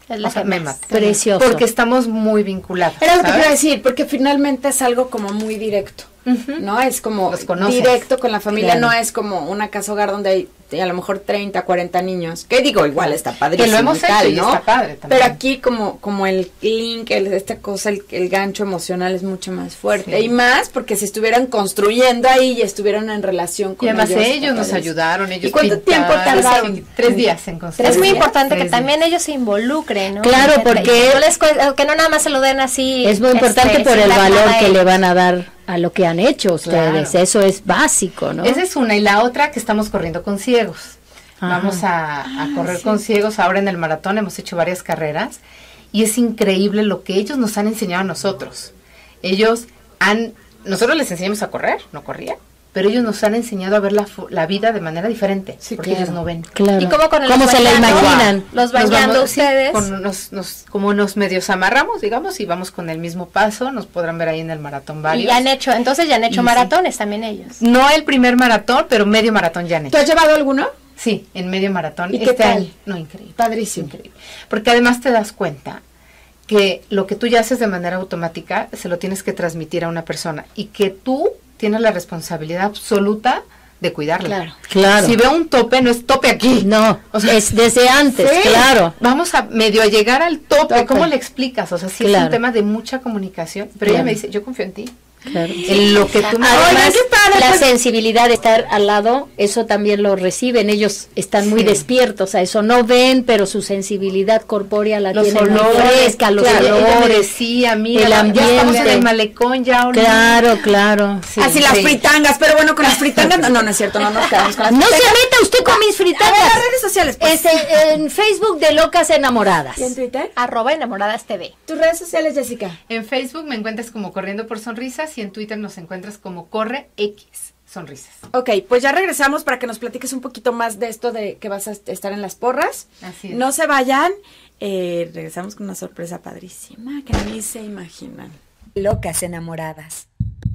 Es la
O sea,
que
me
más.
mata.
Precioso.
Porque estamos muy vinculados.
Era lo que
¿sabes?
quería decir, porque finalmente es algo como muy directo,
Ujú.
¿no? Es como
Los conoces.
directo con la familia,
Claro.
no es como una casa hogar donde hay a lo mejor treinta, cuarenta niños, que digo, igual está padrísimo.
Que lo hemos
y tal,
hecho y
¿no?
está padre también.
Pero aquí como, como el link, el, esta cosa, el, el gancho emocional es mucho más fuerte.
Sí.
Y más porque se estuvieran construyendo ahí y estuvieran en relación con
Y además
ellos.
ellos
está
nos
padrísimo.
ayudaron, ellos
¿Y cuánto
pintaron.
tiempo tardaron?
Sí, tres días en construir.
Es muy
días,
importante que
Tres
también
días.
ellos se involucren, ¿no?
Claro,
Que-
porque-
que no, les cue- que no nada más se lo den así.
Es muy
este,
importante por
sin
el
dar
valor
nada a
que
ellos.
le van a dar a lo que han hecho ustedes.
Claro.
Eso es básico, ¿no?
Esa es una. Y la otra, que estamos corriendo con ciegos.
Ajá.
Vamos a, a correr con ciegos. Ahora en el maratón hemos hecho varias carreras. Y es increíble lo que ellos nos han enseñado a nosotros. Ellos han... Nosotros les enseñamos a correr, no corrían. Pero ellos nos han enseñado a ver la, fu- la vida de manera diferente.
Sí,
porque
claro.
ellos no ven.
Claro.
¿Y cómo con el
¿Cómo se la
bañando?
imaginan?
Los
Nos
bañando
vamos- sí,
ustedes.
con- nos, nos- como nos medios amarramos, digamos, y vamos con el mismo paso. Nos podrán ver ahí en el maratón
Y
varios.
ya han hecho, entonces ya han hecho
Y sí.
maratones también ellos.
No el primer maratón, pero medio maratón ya han hecho.
¿Tú has llevado alguno?
Sí, en medio maratón.
¿Y qué
este
tal?
año. No, increíble.
Padrísimo.
Increíble. Porque además te das cuenta que lo que tú ya haces de manera automática se lo tienes que transmitir a una persona y que tú tienes la responsabilidad absoluta de cuidarla.
Claro.
Claro.
Si veo un tope, no es tope aquí.
No,
O sea,
es desde antes,
Sí.
claro.
Vamos a medio a llegar al tope.
Tope.
¿Cómo le explicas? O sea, sí es
Claro.
un tema de mucha comunicación. Pero
Claro.
ella me dice, yo confío en ti.
Claro.
En lo que tú me
Además,
Oigan, qué padre,
la
pues.
sensibilidad de estar al lado, eso también lo reciben. Ellos están muy
Sí.
despiertos a eso. No ven, pero su sensibilidad corpórea la
los
tienen muy
olores,
fresca, los
claro, ella me
olores.
decía, mira,
el
ya estamos en
ambiente.
el malecón, ya olí.
Claro, claro.
Sí,
Así las
sí.
fritangas, pero bueno, con las fritangas, no, no, no es cierto, no nos quedamos con las
No se
fritangas.
meta usted con mis
A ver,
fritangas.
las redes sociales, pues.
Este, en Facebook de Locas Enamoradas.
¿Y en Twitter?
Arroba enamoradas T V.
¿Tus redes sociales, Jessica?
En Facebook me encuentras como Corriendo por Sonrisas y en Twitter nos encuentras como Corre X Sonrisas.
Ok, pues ya regresamos para que nos platiques un poquito más de esto de que vas a estar en las porras.
Así es.
No se vayan. Eh, regresamos con una sorpresa padrísima que ni se imaginan.
Locas enamoradas.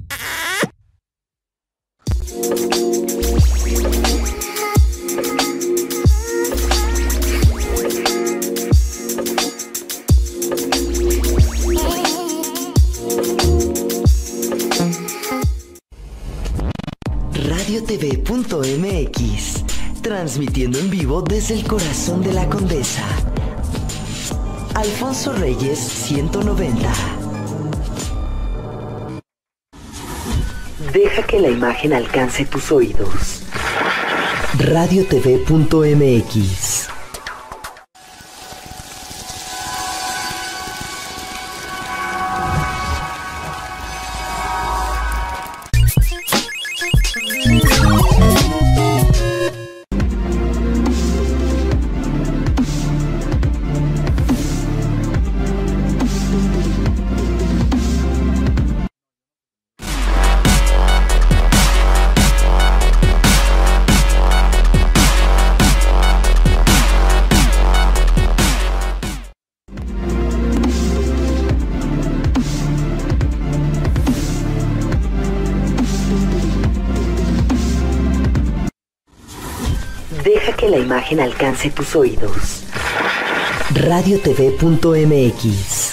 radio t v punto m x, transmitiendo en vivo desde el corazón de la Condesa. Alfonso Reyes ciento noventa. Deja que la imagen alcance tus oídos. radio t v punto m x. Deja que la imagen alcance tus oídos. radio t v punto m x.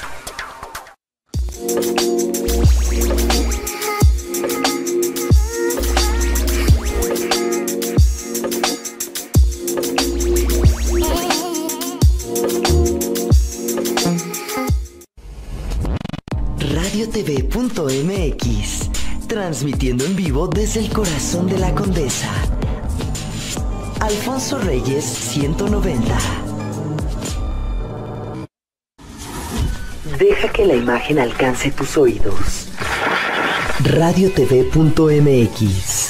radio t v punto m x, transmitiendo en vivo desde el corazón de la Condesa. Alfonso Reyes ciento noventa. Deja que la imagen alcance tus oídos. radio t v punto m x.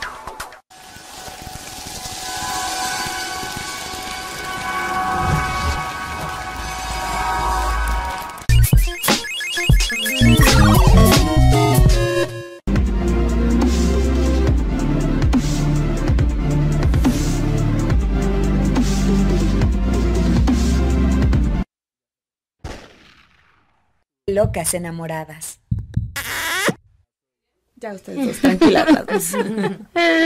Locas enamoradas.
Ya ustedes dos, tranquilas las dos.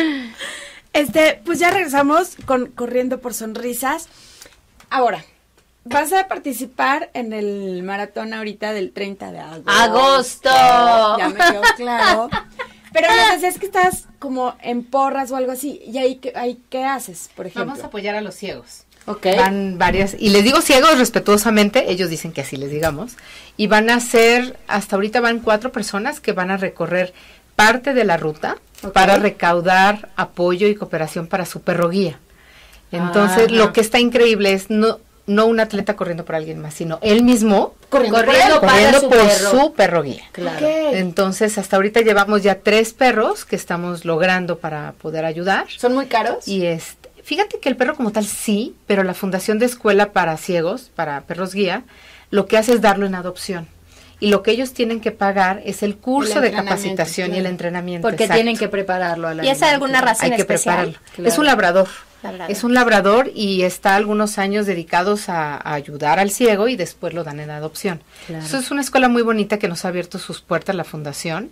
Este, pues ya regresamos con Corriendo por Sonrisas. Ahora, vas a participar en el maratón ahorita del treinta de agosto.
¡Agosto!
Ya me quedó claro. Pero no sé, es que estás como en porras o algo así. ¿Y ahí qué, ahí qué haces, por ejemplo?
Vamos a apoyar a los ciegos.
Okay.
Van varias, y les digo ciegos respetuosamente, ellos dicen que así les digamos, y van a ser, hasta ahorita van cuatro personas que van a recorrer parte de la ruta okay. para recaudar apoyo y cooperación para su perro guía. Entonces, ah, lo que está increíble es no no un atleta corriendo por alguien más, sino él mismo
corriendo,
corriendo,
por,
corriendo
su
por
perro.
su perro guía.
Claro.
Okay.
Entonces, hasta ahorita llevamos ya tres perros que estamos logrando para poder ayudar.
¿Son muy caros?
Y este, fíjate que el perro como tal sí, pero la Fundación de Escuela para Ciegos, para Perros Guía, lo que hace es darlo en adopción. Y lo que ellos tienen que pagar es el curso
el
de capacitación claro. y el entrenamiento.
Porque
exacto.
tienen que prepararlo a la
¿Y es alguna raza
Hay
en
que
especial?
prepararlo.
Claro.
Es un labrador.
Labrador.
Es un labrador y está algunos años dedicados a, a ayudar al ciego y después lo dan en adopción.
Claro.
Eso es una escuela muy bonita que nos ha abierto sus puertas la fundación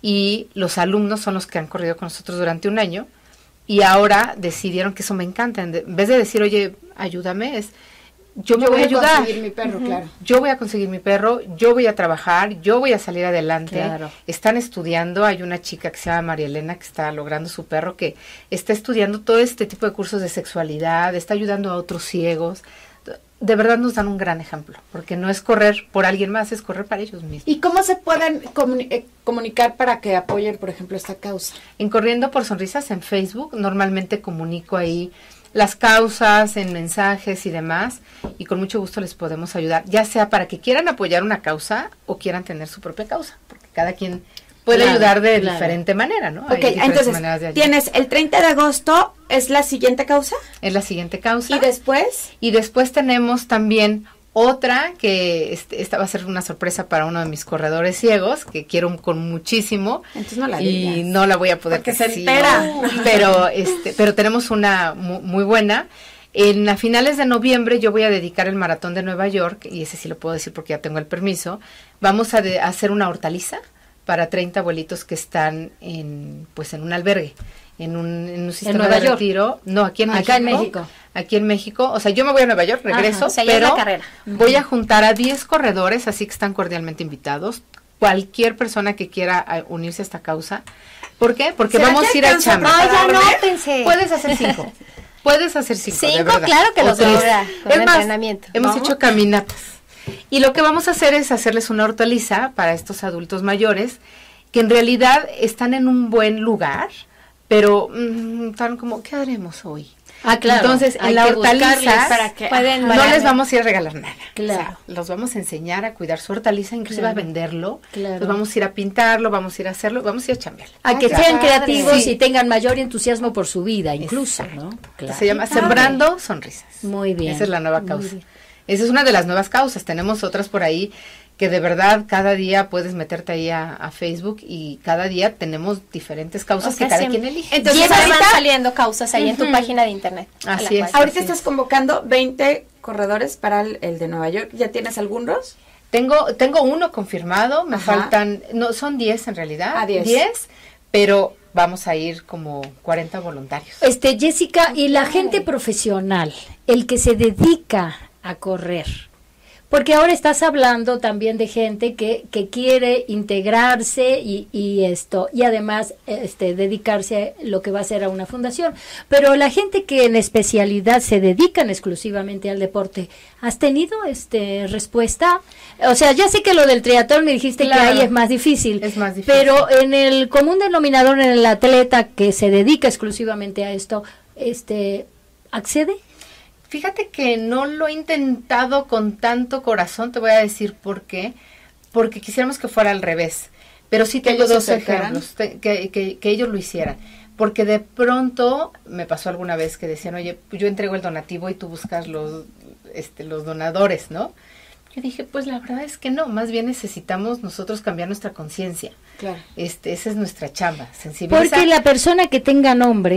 y los alumnos son los que han corrido con nosotros durante un año y ahora decidieron que eso me encanta. En vez de decir, oye, ayúdame, es yo me
yo
voy,
voy
a ayudar.
conseguir mi perro, uh-huh. claro.
Yo voy a conseguir mi perro, yo voy a trabajar, yo voy a salir adelante.
Claro.
Están estudiando, hay una chica que se llama María Elena que está logrando su perro, que está estudiando todo este tipo de cursos de sexualidad, está ayudando a otros ciegos. De verdad nos dan un gran ejemplo, porque no es correr por alguien más, es correr para ellos mismos.
¿Y cómo se pueden comuni- eh, comunicar para que apoyen, por ejemplo, esta causa?
En Corriendo por Sonrisas en Facebook, normalmente comunico ahí las causas, en mensajes y demás, y con mucho gusto les podemos ayudar, ya sea para que quieran apoyar una causa o quieran tener su propia causa, porque cada quien puede
claro,
ayudar de
claro.
diferente manera, ¿no?
Ok, entonces, tienes el treinta de agosto, ¿es la siguiente causa?
Es la siguiente causa.
¿Y después?
Y después tenemos también otra, que este, esta va a ser una sorpresa para uno de mis corredores ciegos, que quiero con muchísimo.
Entonces no la
y
digas.
no la voy a poder
Porque se
decir.
entera.
Pero, este, pero tenemos una muy, muy buena. En a finales de noviembre yo voy a dedicar el maratón de Nueva York, y ese sí lo puedo decir porque ya tengo el permiso. Vamos a, de, a hacer una hortaliza para treinta abuelitos que están en, pues, en un albergue. En un, en un sistema
Nueva
de
York?
retiro. No, aquí en
Acá
México.
en México.
Aquí en México. O sea, yo me voy a Nueva York, regreso,
Ajá, o sea, ya es
pero
la carrera.
voy a juntar a diez corredores, así que están cordialmente invitados. Cualquier persona que quiera a, unirse a esta causa. ¿Por qué? Porque
¿Será
vamos
que
a ir a
alcanza
chamba.
para
Ay, ya no,
darme?
pensé.
Puedes hacer cinco. Puedes hacer cinco, de
Cinco,
verdad.
claro que
O
los
tres.
logra, con
Es más,
entrenamiento.
hemos
Vamos.
hecho caminatas. Y lo que vamos a hacer es hacerles una hortaliza para estos adultos mayores que en realidad están en un buen lugar, pero mmm, están como, ¿qué haremos hoy?
Ah, claro.
Entonces,
Hay
en la
que
hortaliza
buscarles
para que-
pueden
no
para-
les vamos a ir a regalar nada.
Claro.
O sea, los vamos a enseñar a cuidar su hortaliza, inclusive
Claro.
a venderlo.
Claro.
Los vamos a ir a pintarlo, vamos a ir a hacerlo, vamos a ir a chambear.
A que
Ay, qué
sean
padre.
creativos
Sí.
y tengan mayor entusiasmo por su vida, incluso, ¿no? Claro.
Se llama
Qué padre.
Sembrando Sonrisas.
Muy bien.
Esa es la nueva
Muy
causa.
bien.
Esa es una de las nuevas causas. Tenemos otras por ahí que de verdad cada día puedes meterte ahí a, a Facebook y cada día tenemos diferentes causas
O sea,
que cada
siempre-
quien elige.
Entonces,
Siempre
ahorita-
van saliendo causas ahí en tu página de internet. a la
Así es.
cual-
Ahorita
Sí.
estás convocando veinte corredores para el, el de Nueva York. ¿Ya tienes algunos?
Tengo, tengo uno confirmado, me
Ajá.
faltan, no, son diez en realidad.
Ah, diez.
diez, pero vamos a ir como cuarenta voluntarios.
Este, Jessica, y la gente profesional, el que se dedica a correr, porque ahora estás hablando también de gente que, que quiere integrarse y, y esto, y además este, dedicarse a lo que va a ser a una fundación, pero la gente que en especialidad se dedican exclusivamente al deporte, ¿has tenido este respuesta? O sea, ya sé que lo del triatlón me dijiste
Claro.
que ahí es más difícil,
Es más difícil.
pero en el común denominador, en el atleta que se dedica exclusivamente a esto, este, ¿accede?
Fíjate que no lo he intentado con tanto corazón, te voy a decir por qué, porque quisiéramos que fuera al revés, pero sí
Que
tengo
ellos se
dos
acercaran.
ejemplos, te- que, que, que ellos lo hicieran, porque de pronto me pasó alguna vez que decían, oye, pues yo entrego el donativo y tú buscas los, este, los donadores, ¿no? Yo dije, pues la verdad es que no, más bien necesitamos nosotros cambiar nuestra conciencia,
Claro.
este, esa es nuestra chamba, sensibilizar.
Porque la persona que tenga nombre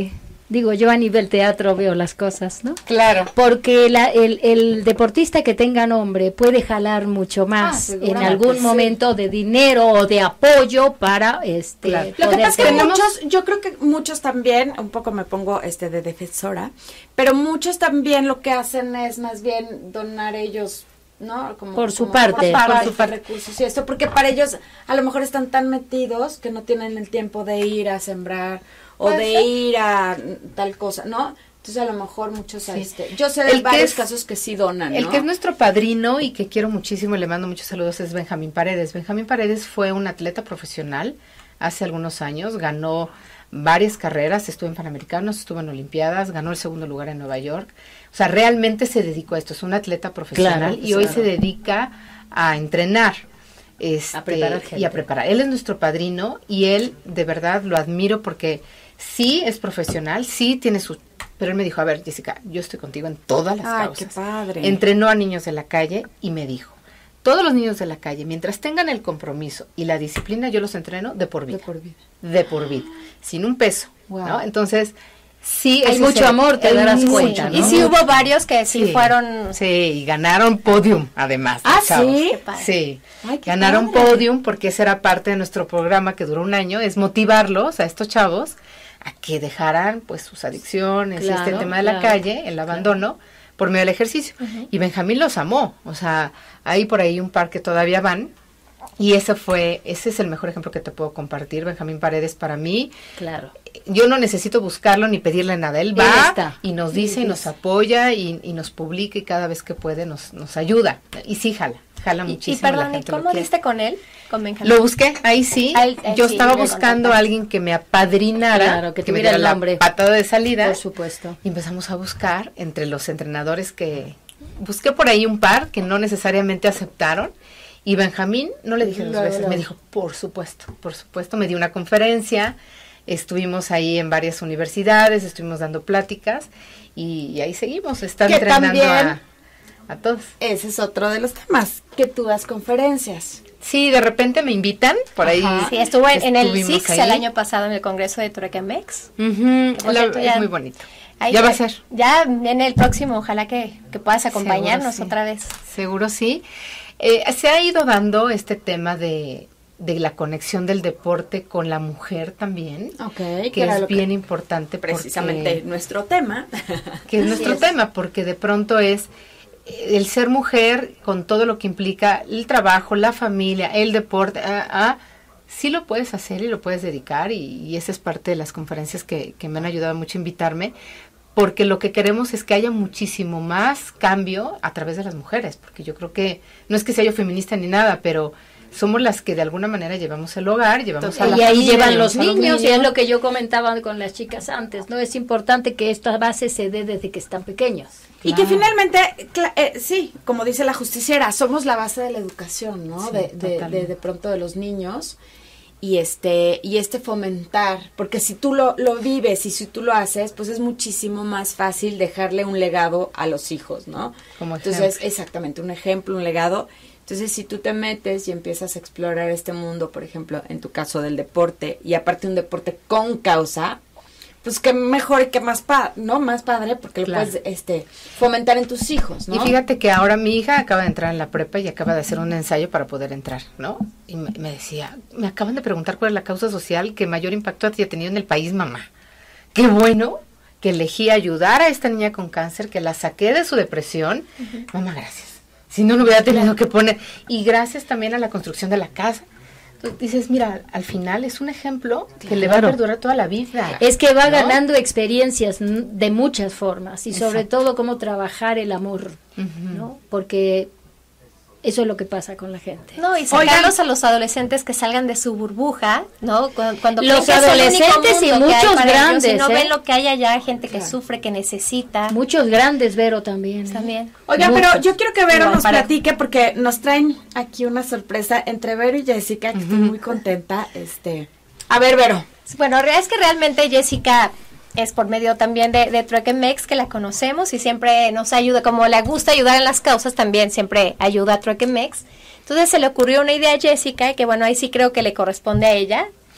Digo, yo a nivel teatro veo las cosas, ¿no?
Claro.
Porque la, el, el deportista que tenga nombre puede jalar mucho más
Ah,
en
seguramente,
algún
sí.
momento de dinero o de apoyo para este
Claro.
Lo que
poder
pasa es que
tener-
muchos, yo creo que muchos también, un poco me pongo este de defensora, pero muchos también lo que hacen es más bien donar ellos, ¿no? Como,
Por su
como
parte,
por,
por
su parte, recursos y esto, porque para ellos a lo mejor están tan metidos que no tienen el tiempo de ir a sembrar o
Puede
de
ser.
ir a tal cosa, ¿no? Entonces a lo mejor muchos,
Sí.
este, yo sé de
El que
varios
es-
casos que sí donan, ¿no?
El que es nuestro padrino y que quiero muchísimo y le mando muchos saludos es Benjamín Paredes. Benjamín Paredes fue un atleta profesional hace algunos años, ganó varias carreras, estuvo en Panamericanos, estuvo en Olimpiadas, ganó el segundo lugar en Nueva York. O sea, realmente se dedicó a esto, es un atleta profesional
Claro,
y hoy
claro.
se dedica a entrenar. Este,
A preparar
y
gente.
a preparar. Él es nuestro padrino y él de verdad lo admiro porque sí es profesional, sí tiene su... Pero él me dijo, a ver, Jessica, yo estoy contigo en todas las
Ay,
causas.
qué padre.
Entrenó a niños de la calle y me dijo, todos los niños de la calle, mientras tengan el compromiso y la disciplina, yo los entreno de por vida.
De por vida.
De por vida, sin un peso,
Wow.
¿no? Entonces, sí...
Hay
ese
mucho
es el-
amor, te
hay
darás
mucho,
cuenta,
¿no?
Y sí hubo varios que sí,
Sí.
fueron...
Sí, y ganaron podium, además.
Ah,
los chavos.
¿sí?
Qué padre.
Sí,
Ay, qué
ganaron
padre.
podium porque esa era parte de nuestro programa que duró un año, es motivarlos a estos chavos a que dejaran pues sus adicciones y este
Claro,
tema de la
claro,
calle, el abandono, por medio del ejercicio. Y Benjamín los amó, o sea, hay por ahí un par que todavía van. Y ese fue, ese es el mejor ejemplo que te puedo compartir, Benjamín Paredes para mí.
Claro.
Yo no necesito buscarlo ni pedirle nada, él
Él
va
está.
y nos dice y nos apoya y, y nos publica y cada vez que puede nos, nos ayuda. Y sí jala, jala
Y, y
muchísimo. la
perdón, ¿y
gente lo
cómo
quiere.
diste con él? Con Benjamín.
Lo busqué, ahí sí.
Ahí- ahí
Yo
sí,
estaba
me
buscando a
contaste.
alguien que me apadrinara,
Claro, que
me
tuviera
diera
el
la
nombre.
patada de salida.
Por supuesto.
Y empezamos a buscar entre los entrenadores que... Busqué por ahí un par que no necesariamente aceptaron. Y Benjamín, no le dije dos
Luego,
veces,
luego.
me dijo, por supuesto, por supuesto. Me dio una conferencia, estuvimos ahí en varias universidades, estuvimos dando pláticas y, y ahí seguimos. Está
Que
entrenando
también-
a, a todos.
Ese es otro de los temas, que tú das conferencias.
Sí, de repente me invitan, por ahí.
Ajá.
Sí, estuvo en, en el
estuvimos
S I X
ahí.
el año pasado en el Congreso de Truequemex.
Ujú,
Por
la-
cierto,
es
ya-
muy bonito.
Ahí
ya va a
ya-
ser.
Ya en el próximo, ojalá que, que puedas acompañarnos
Seguro sí.
otra vez.
Seguro sí. Eh, se ha ido dando este tema de, de la conexión del deporte con la mujer también,
Ok,
que es bien importante
precisamente
porque,
nuestro tema.
que es
Así
nuestro
es.
tema, porque de pronto es eh, el ser mujer con todo lo que implica el trabajo, la familia, el deporte, ah, ah, sí lo puedes hacer y lo puedes dedicar y, y esa es parte de las conferencias que, que me han ayudado mucho a invitarme, porque lo que queremos es que haya muchísimo más cambio a través de las mujeres, porque yo creo que, no es que sea yo feminista ni nada, pero somos las que de alguna manera llevamos el hogar, llevamos a la
Y ahí
familia,
llevan los
llevamos a
niños, y es lo que yo comentaba con las chicas antes, ¿no? Es importante que esta base se dé desde que están pequeños.
Y que
Claro.
finalmente, cla- eh, sí, como dice la justiciera, somos la base de la educación, ¿no?
Sí,
de, de, de,
totalmente.
de pronto de los niños. Y este, y este fomentar, porque si tú lo, lo vives y si tú lo haces, pues es muchísimo más fácil dejarle un legado a los hijos, ¿no?
Como
Entonces,
ejemplo.
exactamente, un ejemplo, un legado. Entonces, si tú te metes y empiezas a explorar este mundo, por ejemplo, en tu caso del deporte, y aparte un deporte con causa, pues que mejor y que más pa no más padre, porque
Claro.
lo puedes este fomentar en tus hijos, ¿no?
Y fíjate que ahora mi hija acaba de entrar en la prepa y acaba de hacer un ensayo para poder entrar, ¿no? Y me, me decía, me acaban de preguntar cuál es la causa social que mayor impacto ha tenido en el país, mamá. Qué bueno que elegí ayudar a esta niña con cáncer, que la saqué de su depresión. Mamá, gracias. Si no, no hubiera tenido que poner. Y gracias también a la construcción de la casa. Tú dices, mira, al final es un ejemplo que le va a
Claro.
perdurar toda la vida.
Es que va
¿no?
ganando experiencias n- de muchas formas y sobre
Exacto.
todo cómo trabajar el amor,
Ujú.
¿no? Porque eso es lo que pasa con la gente.
No, y sacarlos a los adolescentes que salgan de su burbuja, ¿no? Cuando, cuando
Los
creen que es el único
adolescentes y
mundo que hay
muchos
para ellos,
grandes,
y no
¿eh?
ven lo que hay allá, gente que
Claro.
sufre, que necesita.
Muchos grandes, Vero, también. ¿eh?
También.
Oiga,
Muchos.
pero yo quiero que Vero
Igual,
nos
para-
platique porque nos traen aquí una sorpresa entre Vero y Jessica, que estoy muy contenta. Este, a ver, Vero.
Bueno, re- es que realmente Jessica es por medio también de, de Truequemex que la conocemos y siempre nos ayuda, como le gusta ayudar en las causas, también siempre ayuda a Truequemex. Entonces se le ocurrió una idea a Jessica, que bueno, ahí sí creo que le corresponde a ella.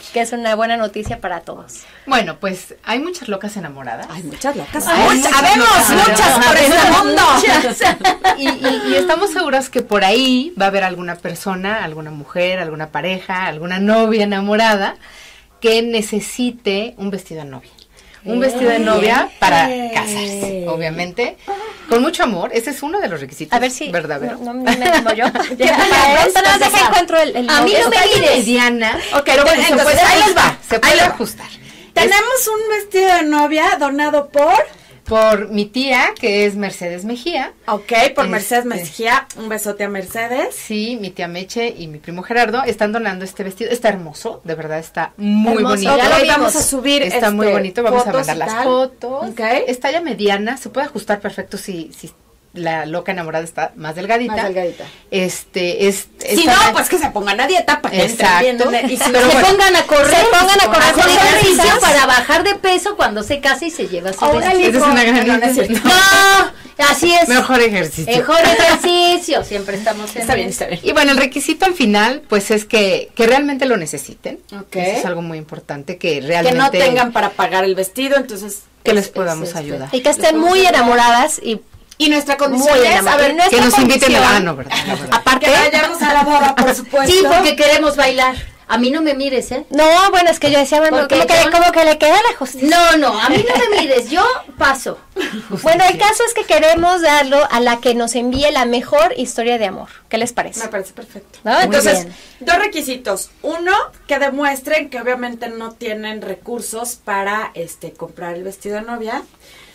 que es una buena noticia para todos.
Bueno, pues hay muchas locas enamoradas.
Hay muchas locas.
Hay
Hay
muchas
sabemos
locas
muchas por
enamoradas.
este mundo.
Y, y- y estamos seguros que por ahí va a haber alguna persona, alguna mujer, alguna pareja, alguna novia enamorada que necesite un vestido de novia. Un vestido de novia para casarse, obviamente, con mucho amor. Ese es uno de los requisitos.
A ver si...
verdadero.
No, no me animo yo.
Ya,
Para
ya,
pronto nos
ya,
deja
ya.
encuentro el, el
A mí no me
Está
mires.
mediana.
Ok,
pero
bueno,
se
entonces,
puede
ahí les va.
ajustar, se
Ahí
puede
les va.
ajustar.
Tenemos un vestido de novia donado por...
Por mi tía, que es Mercedes Mejía.
Ok, por
Este.
Mercedes Mejía. Un besote a Mercedes.
Sí, mi tía Meche y mi primo Gerardo están donando este vestido. Está hermoso, de verdad está muy
Hermoso,
bonito.
ya lo
Ok,
vimos.
vamos a subir
Está
este,
muy bonito, vamos a
fotos
mandar
y
las
tal.
fotos.
Ok.
Es talla mediana, se puede ajustar perfecto si, si la loca enamorada está más delgadita.
Más delgadita.
Este, es...
Si
esta-
no, pues que se pongan a dieta para que
Exacto.
entren bien. Y si
Pero
se
bueno,
pongan a correr,
se pongan a correr,
hacer
hacer
ejercicio
ejercicios.
para bajar de peso cuando se case y se lleva su
Ahora
vestido.
esa es una gran
No, no es cierto.
No, así es.
mejor ejercicio.
Mejor ejercicio, siempre estamos en
Está bien,
eso.
está bien.
Y bueno, el requisito al final, pues es que, que realmente lo necesiten.
Ok.
Eso es algo muy importante, que
Que
realmente...
no tengan para pagar el vestido, entonces...
que les
es-
podamos
es, este,
ayudar.
Y que estén muy enamoradas y
Y nuestra condición
muy
es, a
enamoradas.
ver,
Y nuestra
Que nos inviten
condición-
a... Ah, no, verdad, la verdad.
Aparte...
que vayamos a la boda, por supuesto.
Sí, porque queremos bailar. A mí no me mires, ¿eh?
No, bueno, es que yo decía, bueno,
Porque
como que,
yo-
como que le queda la justicia.
No, no, a mí no me mires, yo paso.
Bueno, el caso es que queremos darlo a la que nos envíe la mejor historia de amor. ¿Qué les parece?
Me parece perfecto.
¿No? Muy
Entonces,
bien.
dos requisitos. Uno, que demuestren que obviamente no tienen recursos para este comprar el vestido de novia.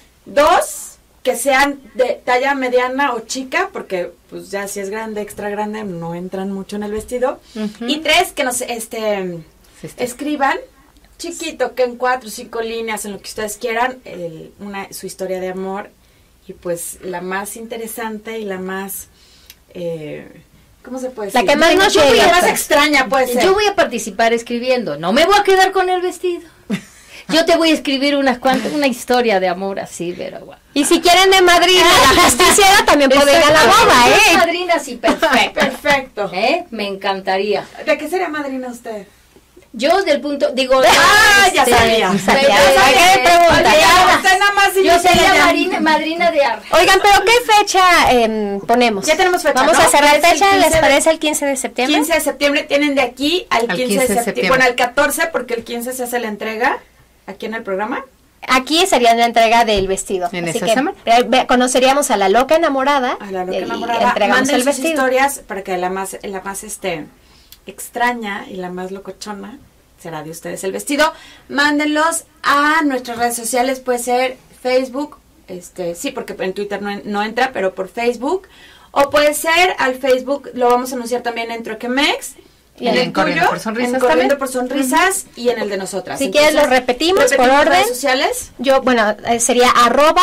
Dos, que sean de talla mediana o chica, porque pues ya si es grande, extra grande, no entran mucho en el vestido. Y tres, que nos este
Sí, está.
escriban chiquito, que en cuatro o cinco líneas, en lo que ustedes quieran, el- una, su historia de amor. Y pues la más interesante y la más... Eh, ¿cómo se puede
La
decir?
que más nos
Yo voy a-
llegue.
La más extraña puede ser.
Yo voy a participar escribiendo, no me voy a quedar con el vestido. Yo te voy a escribir unas cuantas, una historia de amor así, pero guau.
Y si quieren de madrina la justiciera, también pueden ir a la boda,
Dos
¿eh?
madrinas, sí, perfecto.
Perfecto.
¿Eh? Me encantaría.
¿De qué sería madrina usted?
Yo del punto, digo...
Ah, ya
este,
sabía.
de-
Sabía.
de-
¿Para qué
de-
pregunta?
de
Ya,
hadas.
usted nada más
Yo
invita
sería
ya.
madrina, madrina de arras.
Oigan, pero ¿qué fecha em, ponemos?
Ya tenemos fecha,
Vamos
¿no?
a cerrar
Es el
fecha, ¿les
quince de-
parece el quince de septiembre?
quince de septiembre tienen de aquí al,
Al
quince, de septiembre. Bueno, al catorce, porque el quince se hace la entrega aquí en el programa.
Aquí sería la entrega del vestido.
En
Así
esa
que
semana.
eh, ve- conoceríamos a la loca enamorada.
A la loca
y
enamorada.
entregamos
Manden
el
sus
vestido.
historias para que la más, la más este extraña y la más locochona será de ustedes el vestido. Mándenlos a nuestras redes sociales, puede ser Facebook, este, sí, porque en Twitter no, en- no entra, pero por Facebook. O puede ser al Facebook, lo vamos a anunciar también en Troquemex.
Y en Corriendo por Sonrisas
en Corriendo
también.
por Sonrisas y en el de nosotras.
Si quieres, lo repetimos por orden.
redes sociales.
Yo, bueno, eh, sería arroba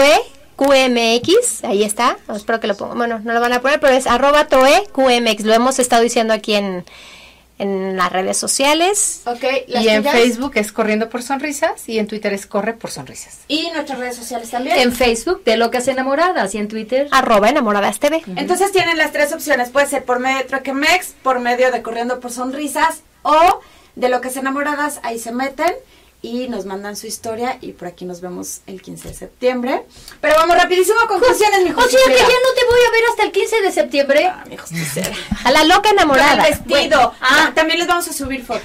troeqmx, ahí está, espero que lo pongan, bueno, no lo van a poner, pero es arroba troeqmx, lo hemos estado diciendo aquí en, en las redes sociales.
Ok, las
Y en
tuyas.
Facebook es Corriendo por Sonrisas y en Twitter es Corre por Sonrisas.
Y nuestras redes sociales también.
En Facebook, de Locas Enamoradas, y en Twitter.
Arroba enamoradas T V.
Entonces tienen las tres opciones. Puede ser por medio de Troquemex, por medio de Corriendo por Sonrisas o de Lo que es Enamoradas. Ahí se meten y nos mandan su historia y por aquí nos vemos el quince de septiembre. Pero vamos rapidísimo a conclusiones, mi
O sea que ya
justiciera.
no te voy a ver hasta el quince de septiembre.
Ah, mi justiciera.
A la loca enamorada.
Con el vestido.
Bueno, ah.
Ah, también les vamos a subir fotos.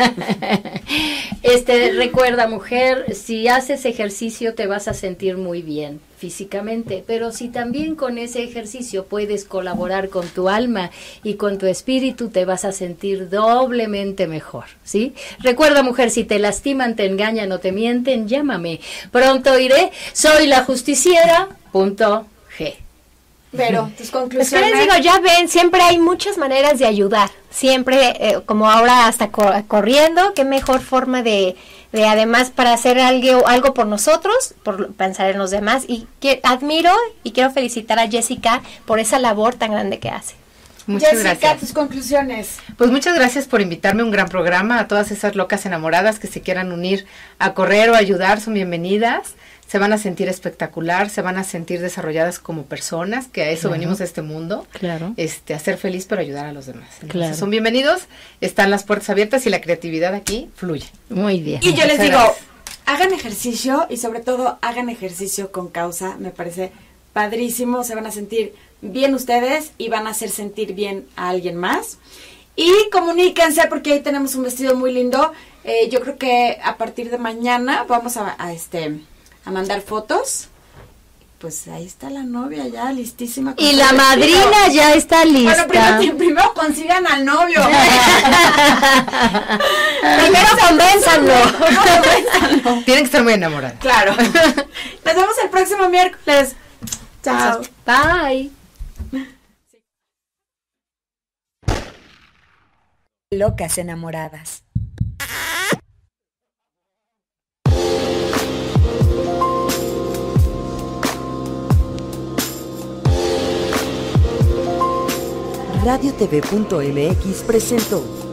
Este, recuerda, mujer, si haces ejercicio te vas a sentir muy bien físicamente, pero si también con ese ejercicio puedes colaborar con tu alma y con tu espíritu, te vas a sentir doblemente mejor, ¿sí? Recuerda, mujer, si te lastiman, te engañan o te mienten, llámame. Pronto iré. Soy la justiciera. Punto G.
Pero tus
Pues,
conclusiones.
¿qué les digo? Ya ven, siempre hay muchas maneras de ayudar. Siempre, eh, como ahora hasta co- corriendo, qué mejor forma de, de además para hacer algo, algo por nosotros, por pensar en los demás. Y que admiro y quiero felicitar a Jessica por esa labor tan grande que hace.
Muchas
Jessica,
gracias.
tus conclusiones.
Pues muchas gracias por invitarme a un gran programa. A todas esas locas enamoradas que se quieran unir a correr o ayudar, son bienvenidas. se van a sentir espectacular, se van a sentir desarrolladas como personas, que a eso
Claro.
venimos a este mundo,
Claro.
este, a ser feliz pero ayudar a los demás. Entonces,
Claro.
son bienvenidos, están las puertas abiertas y la creatividad aquí fluye.
Muy bien.
Y yo les
Muchas
digo,
gracias.
hagan ejercicio y sobre todo hagan ejercicio con causa, me parece padrísimo, se van a sentir bien ustedes y van a hacer sentir bien a alguien más. Y comuníquense porque ahí tenemos un vestido muy lindo. Eh, yo creo que a partir de mañana vamos a, a, este a mandar fotos. Pues ahí está la novia ya listísima. con
Y
su
la
vestido.
madrina ya está lista.
Bueno, primero, primero consigan al novio.
Primero convénzanlo.
Convénzanlo.
Tienen que estar muy enamoradas.
Claro. Nos vemos el próximo miércoles. Chao.
Bye.
Locas enamoradas.
Radio T V punto M X presentó